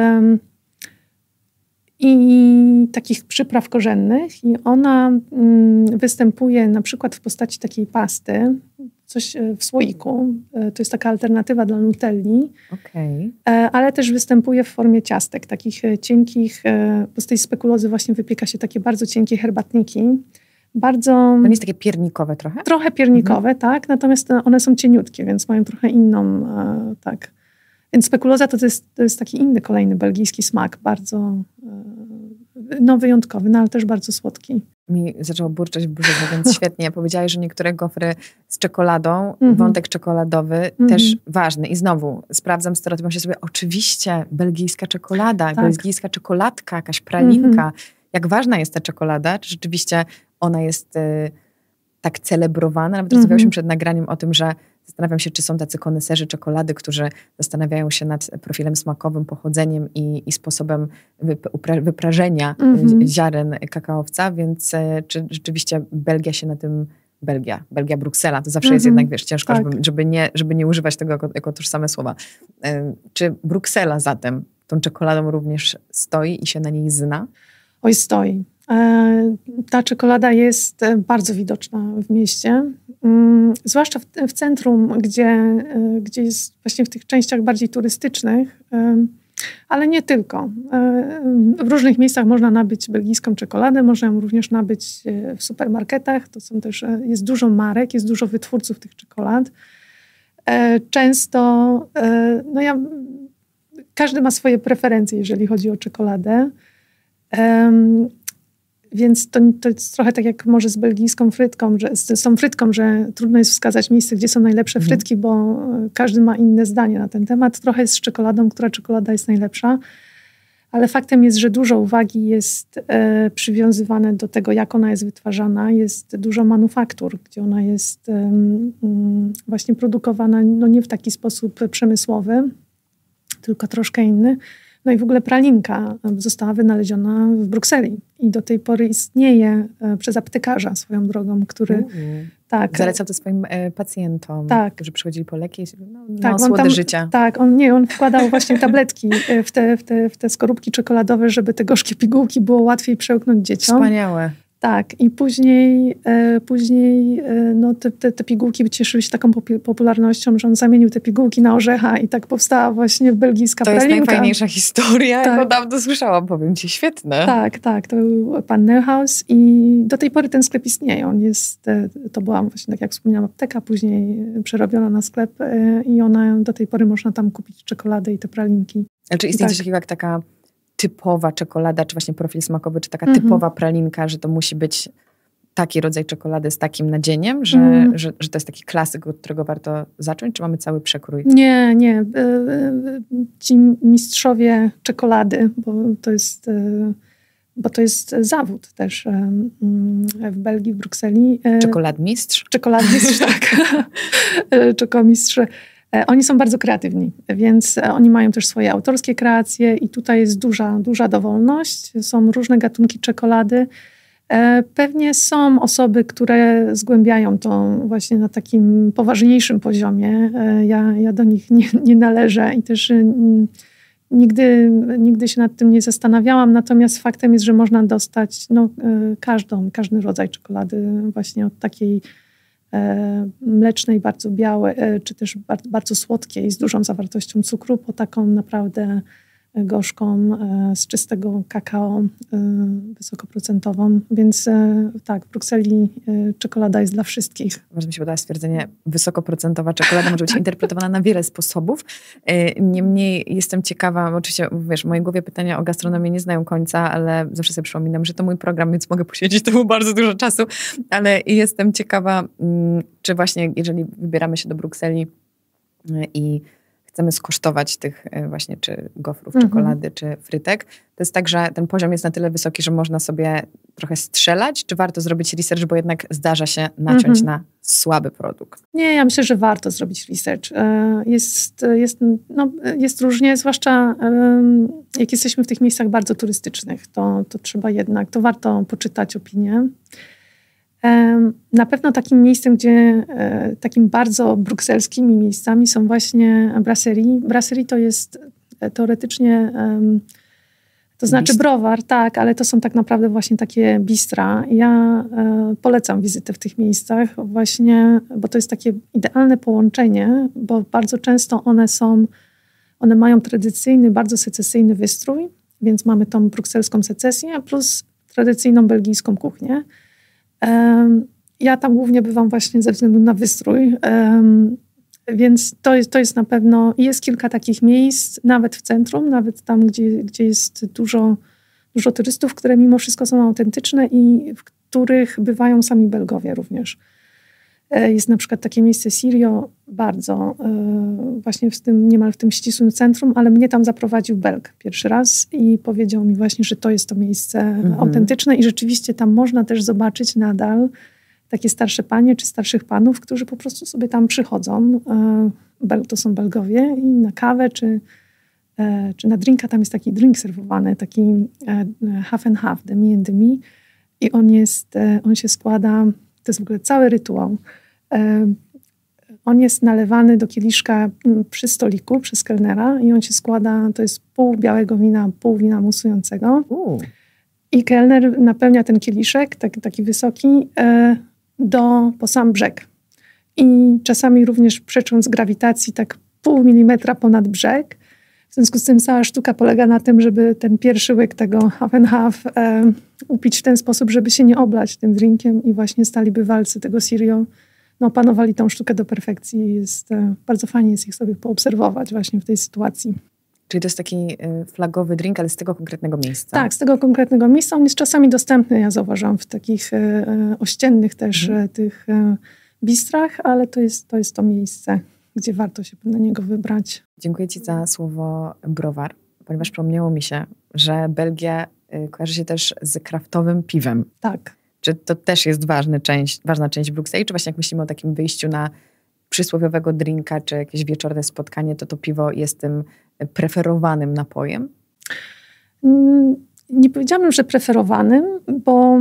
i takich przypraw korzennych i ona występuje na przykład w postaci takiej pasty, coś w słoiku. To jest taka alternatywa dla nutelli, ale też występuje w formie ciastek, takich cienkich, bo z tej spekulozy właśnie wypieka się takie bardzo cienkie herbatniki. To nie jest takie piernikowe trochę? Trochę piernikowe, tak. Natomiast one są cieniutkie, więc mają trochę inną, tak. Więc spekuloza to jest taki inny, kolejny belgijski smak. Bardzo wyjątkowy, ale też bardzo słodki. Mi zaczęło burczeć w brzuchu, więc świetnie. Powiedziałaś, że niektóre gofry z czekoladą, wątek czekoladowy też ważny. I znowu sprawdzam stereotypem się sobie, oczywiście belgijska czekolada, belgijska czekoladka, jakaś pralinka. Jak ważna jest ta czekolada? Czy rzeczywiście ona jest tak celebrowana? Nawet rozmawialiśmy przed nagraniem o tym, że zastanawiam się, czy są tacy koneserzy czekolady, którzy zastanawiają się nad profilem smakowym, pochodzeniem i sposobem wyprażenia ziaren kakaowca, więc czy rzeczywiście Belgia się na tym Belgia, Bruksela, to zawsze jest jednak, wiesz, ciężko, tak. żeby nie używać tego jako tożsame słowa. Czy Bruksela zatem tą czekoladą również stoi i się na niej zna? Oj, stoi. Ta czekolada jest bardzo widoczna w mieście, zwłaszcza w centrum, gdzie jest właśnie w tych częściach bardziej turystycznych, ale nie tylko. W różnych miejscach można nabyć belgijską czekoladę, można ją również nabyć w supermarketach. To są też, jest dużo marek, jest dużo wytwórców tych czekolad. Często, każdy ma swoje preferencje, jeżeli chodzi o czekoladę. Więc to jest trochę tak jak może z belgijską frytką, że trudno jest wskazać miejsce, gdzie są najlepsze frytki, bo każdy ma inne zdanie na ten temat. Trochę jest z czekoladą, która czekolada jest najlepsza. Ale faktem jest, że dużo uwagi jest przywiązywane do tego, jak ona jest wytwarzana. Jest dużo manufaktur, gdzie ona jest właśnie produkowana nie w taki sposób przemysłowy, tylko troszkę inny. No i w ogóle pralinka została wynaleziona w Brukseli i do tej pory istnieje przez aptekarza swoją drogą, który... Tak, zalecał to swoim pacjentom, którzy przychodzili po leki na słode życia. Tak, on wkładał właśnie tabletki w te skorupki czekoladowe, żeby te gorzkie pigułki było łatwiej przełknąć dzieciom. Wspaniałe. Tak, i później te pigułki cieszyły się taką popularnością, że on zamienił te pigułki na orzecha i tak powstała właśnie belgijska pralinka. To jest najfajniejsza historia, jaką dawno słyszałam, powiem ci, świetne. Tak, to był pan Neuhaus i do tej pory ten sklep istnieje. To była właśnie, tak jak wspomniałam, apteka, później przerobiona na sklep i do tej pory można tam kupić czekoladę i te pralinki. Ale czy istnieje coś takiego jak taka typowa czekolada, czy właśnie profil smakowy, czy taka typowa pralinka, że to musi być taki rodzaj czekolady z takim nadzieniem, że to jest taki klasyk, od którego warto zacząć, czy mamy cały przekrój? Nie. Ci mistrzowie czekolady, bo to jest zawód też w Belgii, w Brukseli. Czekoladmistrz? Czekoladmistrz, tak. Czekomistrz. Oni są bardzo kreatywni, więc oni mają też swoje autorskie kreacje i tutaj jest duża dowolność. Są różne gatunki czekolady. Pewnie są osoby, które zgłębiają to właśnie na takim poważniejszym poziomie. Ja do nich nie należę i też nigdy się nad tym nie zastanawiałam. Natomiast faktem jest, że można dostać każdy rodzaj czekolady właśnie od takiej mlecznej, bardzo białej, czy też bardzo słodkiej, z dużą zawartością cukru, po taką naprawdę gorzką, z czystego kakao, wysokoprocentową. Więc tak, w Brukseli czekolada jest dla wszystkich. Bardzo mi się podoba stwierdzenie, wysokoprocentowa czekolada może być interpretowana na wiele sposobów. Niemniej jestem ciekawa, oczywiście, wiesz, w mojej głowie pytania o gastronomię nie znają końca, ale zawsze sobie przypominam, że to mój program, więc mogę posiedzieć temu bardzo dużo czasu, ale jestem ciekawa, czy właśnie, jeżeli wybieramy się do Brukseli i chcemy skosztować tych właśnie czy gofrów, czekolady, czy frytek. To jest tak, że ten poziom jest na tyle wysoki, że można sobie trochę strzelać, czy warto zrobić research, bo jednak zdarza się naciąć na słaby produkt? Nie, ja myślę, że warto zrobić research. Jest różnie, zwłaszcza jak jesteśmy w tych miejscach bardzo turystycznych, to trzeba jednak, to warto poczytać opinie. Na pewno takim miejscem, takim bardzo brukselskimi miejscami są właśnie brasserie. Brasserie to jest teoretycznie, to znaczy browar, tak, ale to są tak naprawdę właśnie takie bistra. Ja polecam wizytę w tych miejscach właśnie, bo to jest takie idealne połączenie, bo bardzo często one mają tradycyjny, bardzo secesyjny wystrój, więc mamy tą brukselską secesję plus tradycyjną belgijską kuchnię. Ja tam głównie bywam właśnie ze względu na wystrój, więc to jest na pewno, jest kilka takich miejsc, nawet w centrum, nawet tam, gdzie jest dużo turystów, które mimo wszystko są autentyczne i w których bywają sami Belgowie również. Jest na przykład takie miejsce Sirio, bardzo właśnie niemal w tym ścisłym centrum, ale mnie tam zaprowadził Belg pierwszy raz i powiedział mi właśnie, że to jest to miejsce autentyczne i rzeczywiście tam można też zobaczyć nadal takie starsze panie czy starszych panów, którzy po prostu sobie tam przychodzą. To są Belgowie i na kawę czy na drinka, tam jest taki drink serwowany, taki half and half, demi and demi i on się składa To jest w ogóle cały rytuał. On jest nalewany do kieliszka przy stoliku przez kelnera i on się składa, to jest pół białego wina, pół wina musującego. I kelner napełnia ten kieliszek, taki wysoki, po sam brzeg. I czasami również przecząc grawitacji tak pół milimetra ponad brzeg. W związku z tym cała sztuka polega na tym, żeby ten pierwszy łyk tego half and half upić w ten sposób, żeby się nie oblać tym drinkiem i właśnie stali bywalcy tego Sirio opanowali tą sztukę do perfekcji. Jest, bardzo fajnie jest ich sobie poobserwować właśnie w tej sytuacji. Czyli to jest taki flagowy drink, ale z tego konkretnego miejsca? Tak, z tego konkretnego miejsca. On jest czasami dostępny, ja zauważyłam, w takich ościennych też tych bistrach, ale to jest to miejsce, gdzie warto się na niego wybrać. Dziękuję Ci za słowo browar, ponieważ przypomniało mi się, że Belgia kojarzy się też z kraftowym piwem. Tak. Czy to też jest ważna część Brukseli? Czy właśnie jak myślimy o takim wyjściu na przysłowiowego drinka, czy jakieś wieczorne spotkanie, to piwo jest tym preferowanym napojem? Nie powiedziałabym, że preferowanym, bo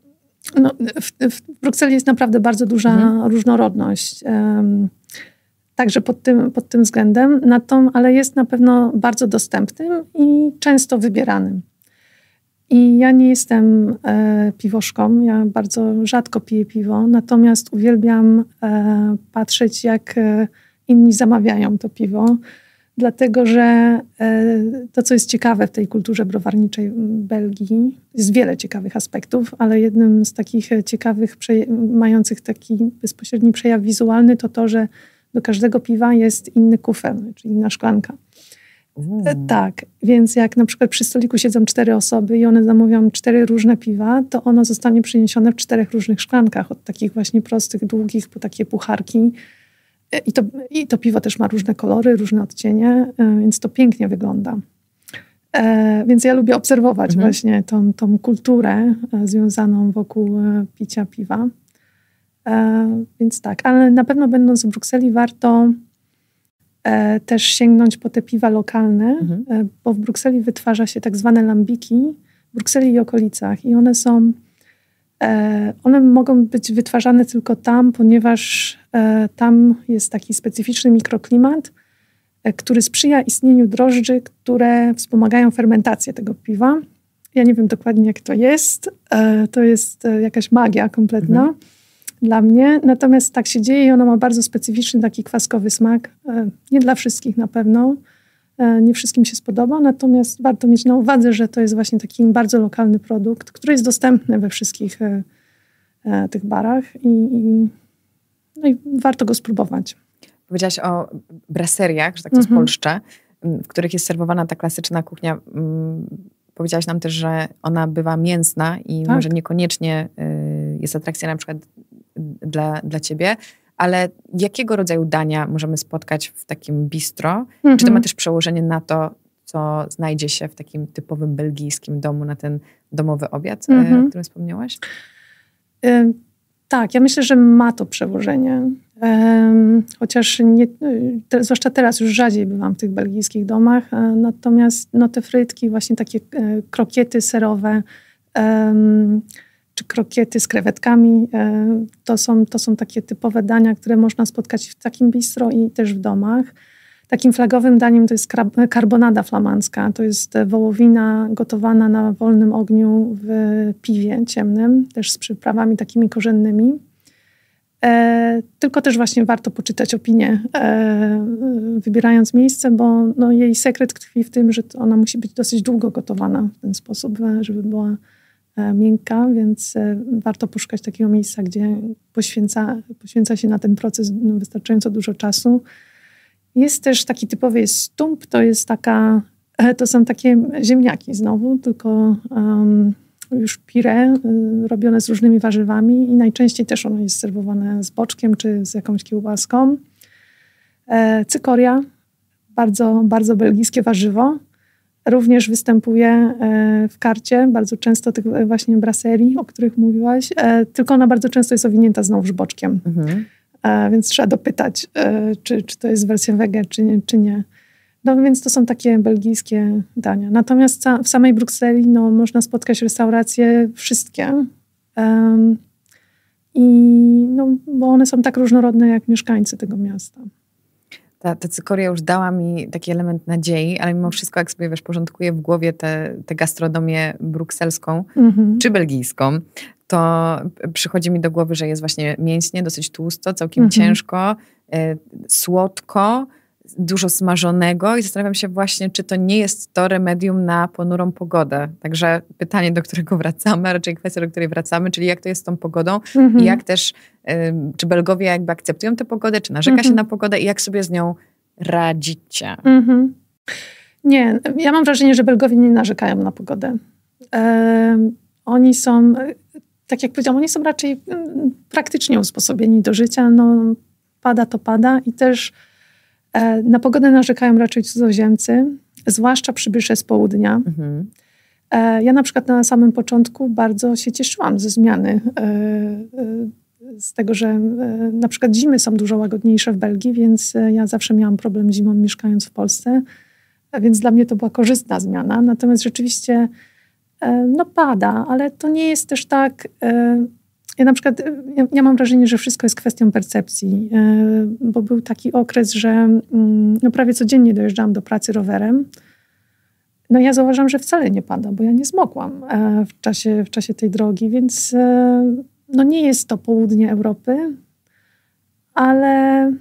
w Brukseli jest naprawdę bardzo duża różnorodność. Także pod tym względem, ale jest na pewno bardzo dostępnym i często wybieranym. I ja nie jestem piwoszką, ja bardzo rzadko piję piwo, natomiast uwielbiam patrzeć, jak inni zamawiają to piwo, dlatego że to, co jest ciekawe w tej kulturze browarniczej Belgii, jest wiele ciekawych aspektów, ale jednym z takich ciekawych, mających taki bezpośredni przejaw wizualny, to, że do każdego piwa jest inny kufel, czyli inna szklanka. Tak, więc jak na przykład przy stoliku siedzą 4 osoby i one zamówią 4 różne piwa, to ono zostanie przyniesione w 4 różnych szklankach, od takich właśnie prostych, długich po takie pucharki. I to piwo też ma różne kolory, różne odcienie, więc to pięknie wygląda. Więc ja lubię obserwować właśnie tą kulturę związaną wokół picia piwa. Więc tak, ale na pewno będąc w Brukseli warto też sięgnąć po te piwa lokalne, bo w Brukseli wytwarza się tak zwane lambiki, w Brukseli i okolicach i one mogą być wytwarzane tylko tam, ponieważ tam jest taki specyficzny mikroklimat, który sprzyja istnieniu drożdży, które wspomagają fermentację tego piwa. Ja nie wiem dokładnie, jak to jest. To jest jakaś magia kompletna dla mnie. Natomiast tak się dzieje i ono ma bardzo specyficzny taki kwaskowy smak. Nie dla wszystkich na pewno. Nie wszystkim się spodoba, natomiast warto mieć na uwadze, że to jest właśnie taki bardzo lokalny produkt, który jest dostępny we wszystkich tych barach i warto go spróbować. Powiedziałaś o braseriach, że tak to spolszczę, w których jest serwowana ta klasyczna kuchnia. Powiedziałaś nam też, że ona bywa mięsna i może niekoniecznie jest atrakcja na przykład dla ciebie, ale jakiego rodzaju dania możemy spotkać w takim bistro? Czy to ma też przełożenie na to, co znajdzie się w takim typowym belgijskim domu, na ten domowy obiad, o którym wspomniałaś? Tak, ja myślę, że ma to przełożenie. Chociaż zwłaszcza teraz już rzadziej bywam w tych belgijskich domach. Natomiast te frytki, właśnie takie krokiety serowe, czy krokiety z krewetkami, to są takie typowe dania, które można spotkać w takim bistro i też w domach. Takim flagowym daniem to jest carbonada flamandzka. To jest wołowina gotowana na wolnym ogniu w piwie ciemnym, też z przyprawami takimi korzennymi. Tylko też właśnie warto poczytać opinię, wybierając miejsce, bo jej sekret tkwi w tym, że ona musi być dosyć długo gotowana w ten sposób, żeby była miękka, więc warto poszukać takiego miejsca, gdzie poświęca się na ten proces wystarczająco dużo czasu. Jest też taki typowy stump, to są takie ziemniaki znowu, tylko już pire robione z różnymi warzywami i najczęściej też ono jest serwowane z boczkiem czy z jakąś kiełbaską. Cykoria, bardzo, bardzo belgijskie warzywo. Również występuje w karcie bardzo często tych właśnie brasserii, o których mówiłaś, tylko ona bardzo często jest owinięta znowuż boczkiem. Więc trzeba dopytać, czy to jest wersja wege, czy nie. No więc to są takie belgijskie dania. Natomiast w samej Brukseli można spotkać restauracje wszystkie. bo one są tak różnorodne jak mieszkańcy tego miasta. Ta cykoria już dała mi taki element nadziei, ale mimo wszystko, jak sobie porządkuję w głowie tę gastronomię brukselską czy belgijską, to przychodzi mi do głowy, że jest właśnie mięśnie, dosyć tłusto, całkiem ciężko, słodko, dużo smażonego i zastanawiam się właśnie, czy to nie jest to remedium na ponurą pogodę. Także pytanie, do którego wracamy, a raczej kwestia, do której wracamy, czyli jak to jest z tą pogodą i jak też, czy Belgowie jakby akceptują tę pogodę, czy narzeka się na pogodę i jak sobie z nią radzicie? Nie, ja mam wrażenie, że Belgowie nie narzekają na pogodę. Oni są, tak jak powiedziałam, oni są raczej praktycznie usposobieni do życia. No, pada to pada i też na pogodę narzekają raczej cudzoziemcy, zwłaszcza przybysze z południa. Ja na przykład na samym początku bardzo się cieszyłam ze zmiany, z tego, że na przykład zimy są dużo łagodniejsze w Belgii, więc ja zawsze miałam problem zimą mieszkając w Polsce, więc dla mnie to była korzystna zmiana. Natomiast rzeczywiście pada, ale to nie jest też tak... Ja na przykład, ja mam wrażenie, że wszystko jest kwestią percepcji, bo był taki okres, że prawie codziennie dojeżdżałam do pracy rowerem. No ja zauważam, że wcale nie pada, bo ja nie zmokłam w czasie tej drogi, więc nie jest to południe Europy, ale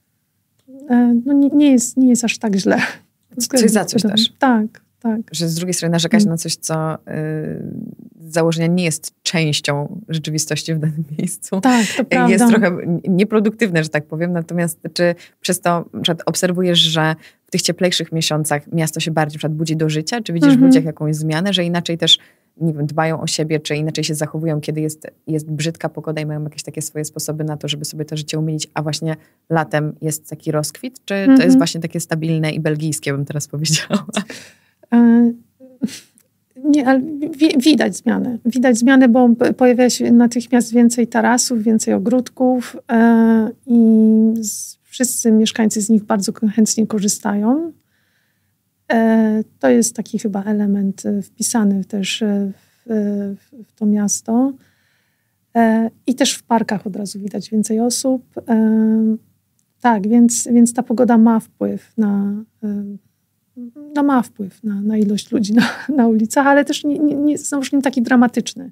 nie jest aż tak źle. Coś za coś też. Tak. Że z drugiej strony narzekać na coś, co z założenia nie jest częścią rzeczywistości w danym miejscu. Tak, to prawda. Jest trochę nieproduktywne, że tak powiem. Natomiast czy przez to na przykład obserwujesz, że w tych cieplejszych miesiącach miasto się bardziej na przykład budzi do życia? Czy widzisz w ludziach jakąś zmianę, że inaczej też, nie wiem, dbają o siebie, czy inaczej się zachowują, kiedy jest brzydka pogoda i mają jakieś takie swoje sposoby na to, żeby sobie to życie umilić, a właśnie latem jest taki rozkwit? Czy to jest właśnie takie stabilne i belgijskie, bym teraz powiedziała? Nie, ale widać zmianę. Widać zmianę, bo pojawia się natychmiast więcej tarasów, więcej ogródków i wszyscy mieszkańcy z nich bardzo chętnie korzystają. To jest taki chyba element wpisany też w to miasto. I też w parkach od razu widać więcej osób. Tak, więc ta pogoda ma wpływ na ilość ludzi na ulicach, ale też znowuż nie taki dramatyczny.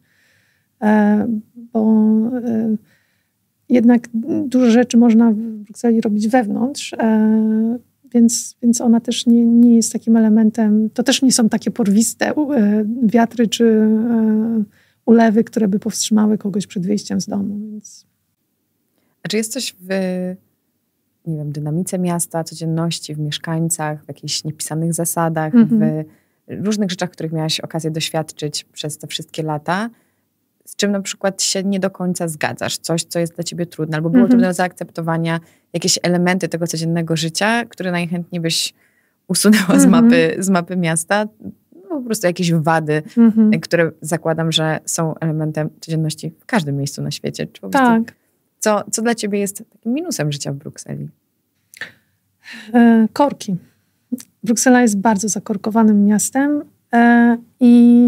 Bo jednak dużo rzeczy można w Brukseli robić wewnątrz, więc ona też nie jest takim elementem, to też nie są takie porwiste wiatry czy ulewy, które by powstrzymały kogoś przed wyjściem z domu. Więc. A czy jest coś w, nie wiem, dynamice miasta, codzienności, w mieszkańcach, w jakichś niepisanych zasadach, w różnych rzeczach, których miałaś okazję doświadczyć przez te wszystkie lata, z czym na przykład się nie do końca zgadzasz? Coś, co jest dla ciebie trudne, albo było trudne do zaakceptowania, jakieś elementy tego codziennego życia, które najchętniej byś usunęła z mapy miasta? No, po prostu jakieś wady, które zakładam, że są elementem codzienności w każdym miejscu na świecie. Czy po prostu, tak. Co dla ciebie jest takim minusem życia w Brukseli? Korki. Bruksela jest bardzo zakorkowanym miastem i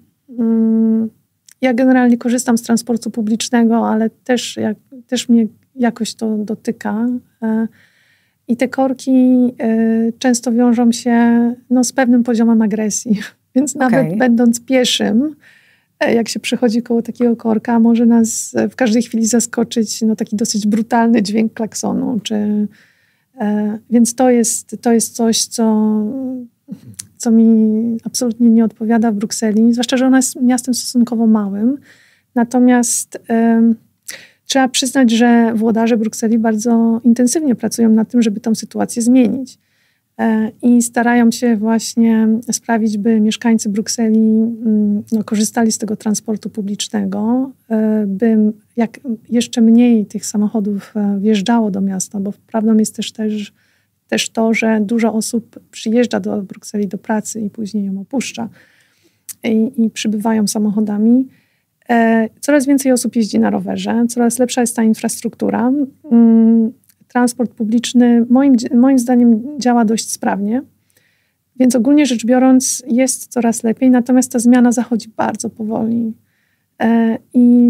ja generalnie korzystam z transportu publicznego, ale też mnie jakoś to dotyka. I te korki często wiążą się z pewnym poziomem agresji. Więc nawet będąc pieszym, jak się przechodzi koło takiego korka, może nas w każdej chwili zaskoczyć taki dosyć brutalny dźwięk klaksonu. Więc to jest coś, co mi absolutnie nie odpowiada w Brukseli. Zwłaszcza, że ona jest miastem stosunkowo małym. Natomiast trzeba przyznać, że włodarze Brukseli bardzo intensywnie pracują nad tym, żeby tę sytuację zmienić. I starają się właśnie sprawić, by mieszkańcy Brukseli korzystali z tego transportu publicznego, by jak jeszcze mniej tych samochodów wjeżdżało do miasta, bo prawdą jest też to, że dużo osób przyjeżdża do Brukseli do pracy i później ją opuszcza i przybywają samochodami. Coraz więcej osób jeździ na rowerze, coraz lepsza jest ta infrastruktura. Transport publiczny moim zdaniem działa dość sprawnie, więc ogólnie rzecz biorąc jest coraz lepiej, natomiast ta zmiana zachodzi bardzo powoli. I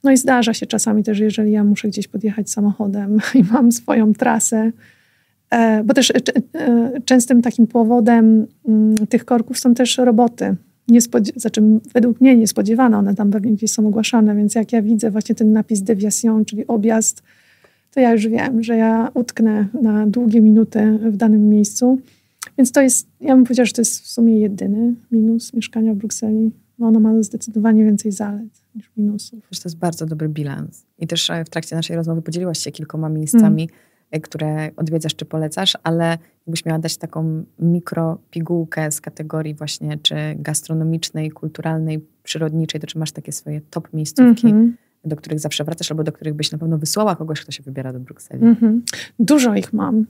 No i zdarza się czasami też, jeżeli ja muszę gdzieś podjechać samochodem i mam swoją trasę, bo też częstym takim powodem tych korków są też roboty. Znaczy według mnie niespodziewane, one tam pewnie gdzieś są ogłaszane, więc jak ja widzę właśnie ten napis déviation, czyli objazd, to ja już wiem, że ja utknę na długie minuty w danym miejscu. Więc to jest, ja bym powiedziała, że to jest w sumie jedyny minus mieszkania w Brukseli. No ono ma zdecydowanie więcej zalet niż minusów. To jest bardzo dobry bilans. I też w trakcie naszej rozmowy podzieliłaś się kilkoma miejscami, które odwiedzasz czy polecasz, ale jakbyś miała dać taką mikropigułkę z kategorii właśnie czy gastronomicznej, kulturalnej, przyrodniczej, to czy masz takie swoje top miejscówki, do których zawsze wracasz, albo do których byś na pewno wysłała kogoś, kto się wybiera do Brukseli? Dużo ich mam.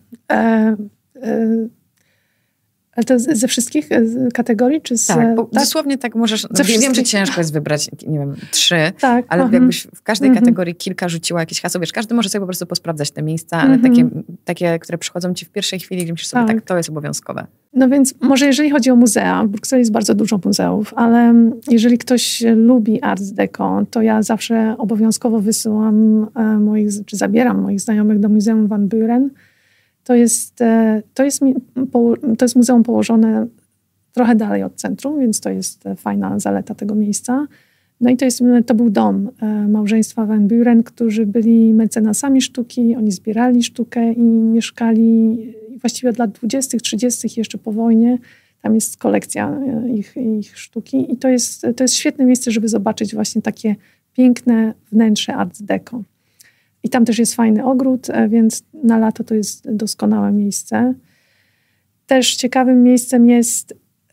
Ale to ze wszystkich kategorii? Czy tak, bo dosłownie tak możesz... Wiem, że ciężko jest wybrać, nie wiem, 3, ale jakbyś w każdej kategorii kilka rzuciła jakieś hasło. Wiesz, każdy może sobie po prostu posprawdzać te miejsca, ale takie, które przychodzą ci w pierwszej chwili, gdzie myślisz sobie, tak, to jest obowiązkowe. No więc może jeżeli chodzi o muzea, w Brukseli jest bardzo dużo muzeów, ale jeżeli ktoś lubi Art Deco, to ja zawsze obowiązkowo wysyłam czy zabieram moich znajomych do Muzeum Van Buren. To jest muzeum położone trochę dalej od centrum, więc to jest fajna zaleta tego miejsca. No i to był dom małżeństwa Van Buren, którzy byli mecenasami sztuki, oni zbierali sztukę i mieszkali właściwie od lat 20., 30. jeszcze po wojnie. Tam jest kolekcja ich sztuki i to jest świetne miejsce, żeby zobaczyć właśnie takie piękne wnętrze Art Deco. I tam też jest fajny ogród, więc na lato to jest doskonałe miejsce. Też ciekawym miejscem jest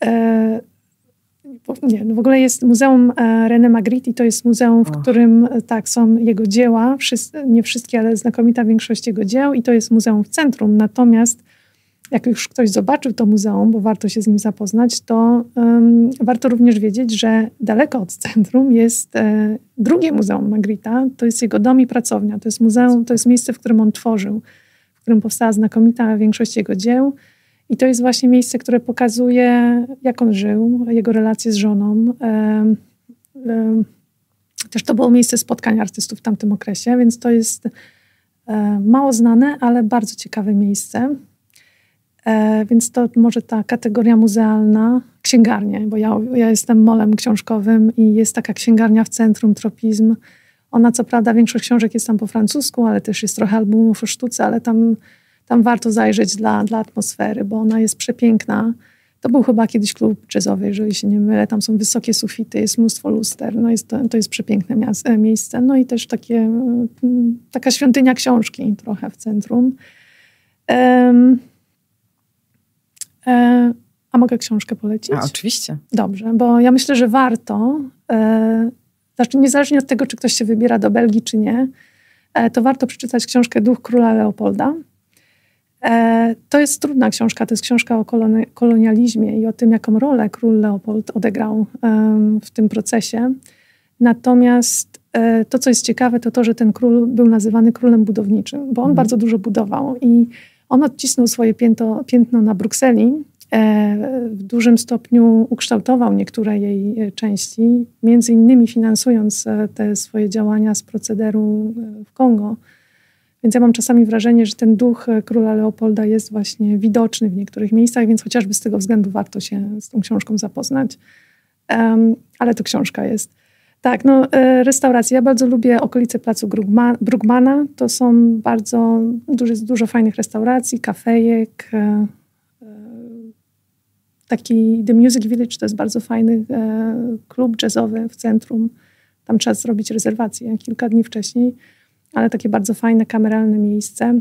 w ogóle jest Muzeum René Magritte. To jest muzeum, w którym są jego dzieła, nie wszystkie, ale znakomita większość jego dzieł i to jest muzeum w centrum. Natomiast jak już ktoś zobaczył to muzeum, bo warto się z nim zapoznać, to warto również wiedzieć, że daleko od centrum jest drugie Muzeum Magritta. To jest jego dom i pracownia. To jest muzeum, to jest miejsce, w którym on tworzył, w którym powstała znakomita większość jego dzieł. I to jest właśnie miejsce, które pokazuje, jak on żył, jego relacje z żoną. Też to było miejsce spotkań artystów w tamtym okresie, więc to jest mało znane, ale bardzo ciekawe miejsce. Więc to może ta kategoria muzealna, księgarnie, bo ja jestem molem książkowym i jest taka księgarnia w centrum, Tropizm. Ona co prawda, większość książek jest tam po francusku, ale też jest trochę albumów o sztuce, ale tam warto zajrzeć dla atmosfery, bo ona jest przepiękna. To był chyba kiedyś klub jazzowy, jeżeli się nie mylę. Tam są wysokie sufity, jest mnóstwo luster. No to jest przepiękne miejsce. No i też taka świątynia książki trochę w centrum. A mogę książkę polecić? Oczywiście. Dobrze, bo ja myślę, że warto, znaczy niezależnie od tego, czy ktoś się wybiera do Belgii, czy nie, to warto przeczytać książkę Duch Króla Leopolda. To jest trudna książka, to jest książka o kolonializmie i o tym, jaką rolę król Leopold odegrał w tym procesie. Natomiast to, co jest ciekawe, to to, że ten król był nazywany królem budowniczym, bo on bardzo dużo budował i on odcisnął swoje piętno na Brukseli. W dużym stopniu ukształtował niektóre jej części, między innymi finansując te swoje działania z procederu w Kongo. Więc ja mam czasami wrażenie, że ten duch króla Leopolda jest właśnie widoczny w niektórych miejscach, więc chociażby z tego względu warto się z tą książką zapoznać. Ale to książka jest. Tak, restauracje. Ja bardzo lubię okolice placu Brugmana. To są dużo fajnych restauracji, kafejek. Taki The Music Village to jest bardzo fajny klub jazzowy w centrum. Tam trzeba zrobić rezerwację kilka dni wcześniej, ale takie bardzo fajne, kameralne miejsce.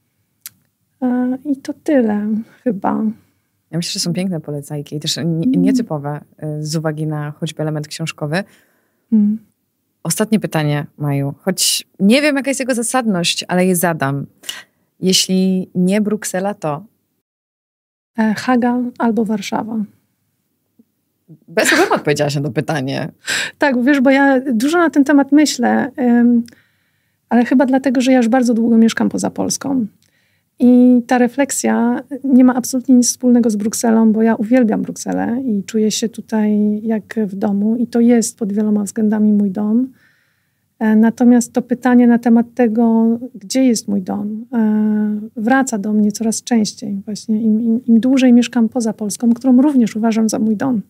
I to tyle chyba. Ja myślę, że są piękne polecajki i też nietypowe z uwagi na choćby element książkowy. Ostatnie pytanie, Maju. Choć nie wiem, jaka jest jego zasadność, ale je zadam. Jeśli nie Bruksela, to? Haga albo Warszawa. Bez problemu odpowiedziałaś na to pytanie. Tak, wiesz, bo ja dużo na ten temat myślę, ale chyba dlatego, że ja już bardzo długo mieszkam poza Polską. I ta refleksja nie ma absolutnie nic wspólnego z Brukselą, bo ja uwielbiam Brukselę i czuję się tutaj jak w domu. I to jest pod wieloma względami mój dom. Natomiast to pytanie na temat tego, gdzie jest mój dom, wraca do mnie coraz częściej. Właśnie im dłużej mieszkam poza Polską, którą również uważam za mój dom.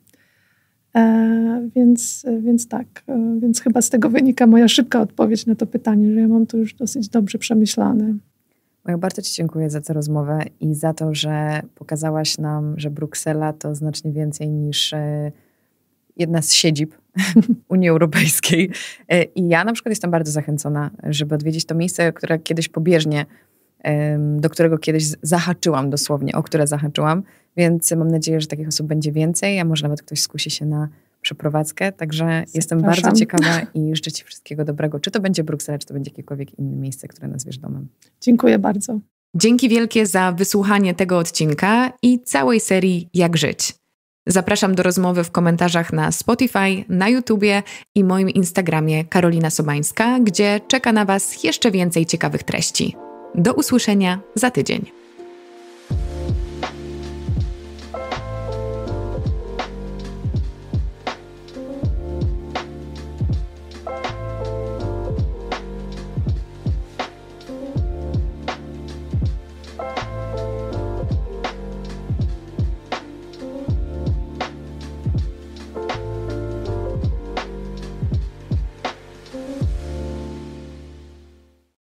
Więc chyba z tego wynika moja szybka odpowiedź na to pytanie, że ja mam to już dosyć dobrze przemyślane. Majo, bardzo Ci dziękuję za tę rozmowę i za to, że pokazałaś nam, że Bruksela to znacznie więcej niż jedna z siedzib Unii Europejskiej. I ja na przykład jestem bardzo zachęcona, żeby odwiedzić to miejsce, które kiedyś pobieżnie, do którego kiedyś zahaczyłam dosłownie, o które zahaczyłam. Więc mam nadzieję, że takich osób będzie więcej, a może nawet ktoś skusi się na przeprowadzkę. Także jestem bardzo ciekawa i życzę Ci wszystkiego dobrego. Czy to będzie Bruksela, czy to będzie jakiekolwiek inne miejsce, które nazwiesz domem. Dziękuję bardzo. Dzięki wielkie za wysłuchanie tego odcinka i całej serii Jak żyć. Zapraszam do rozmowy w komentarzach na Spotify, na YouTubie i moim Instagramie Karolina Sobańska, gdzie czeka na Was jeszcze więcej ciekawych treści. Do usłyszenia za tydzień.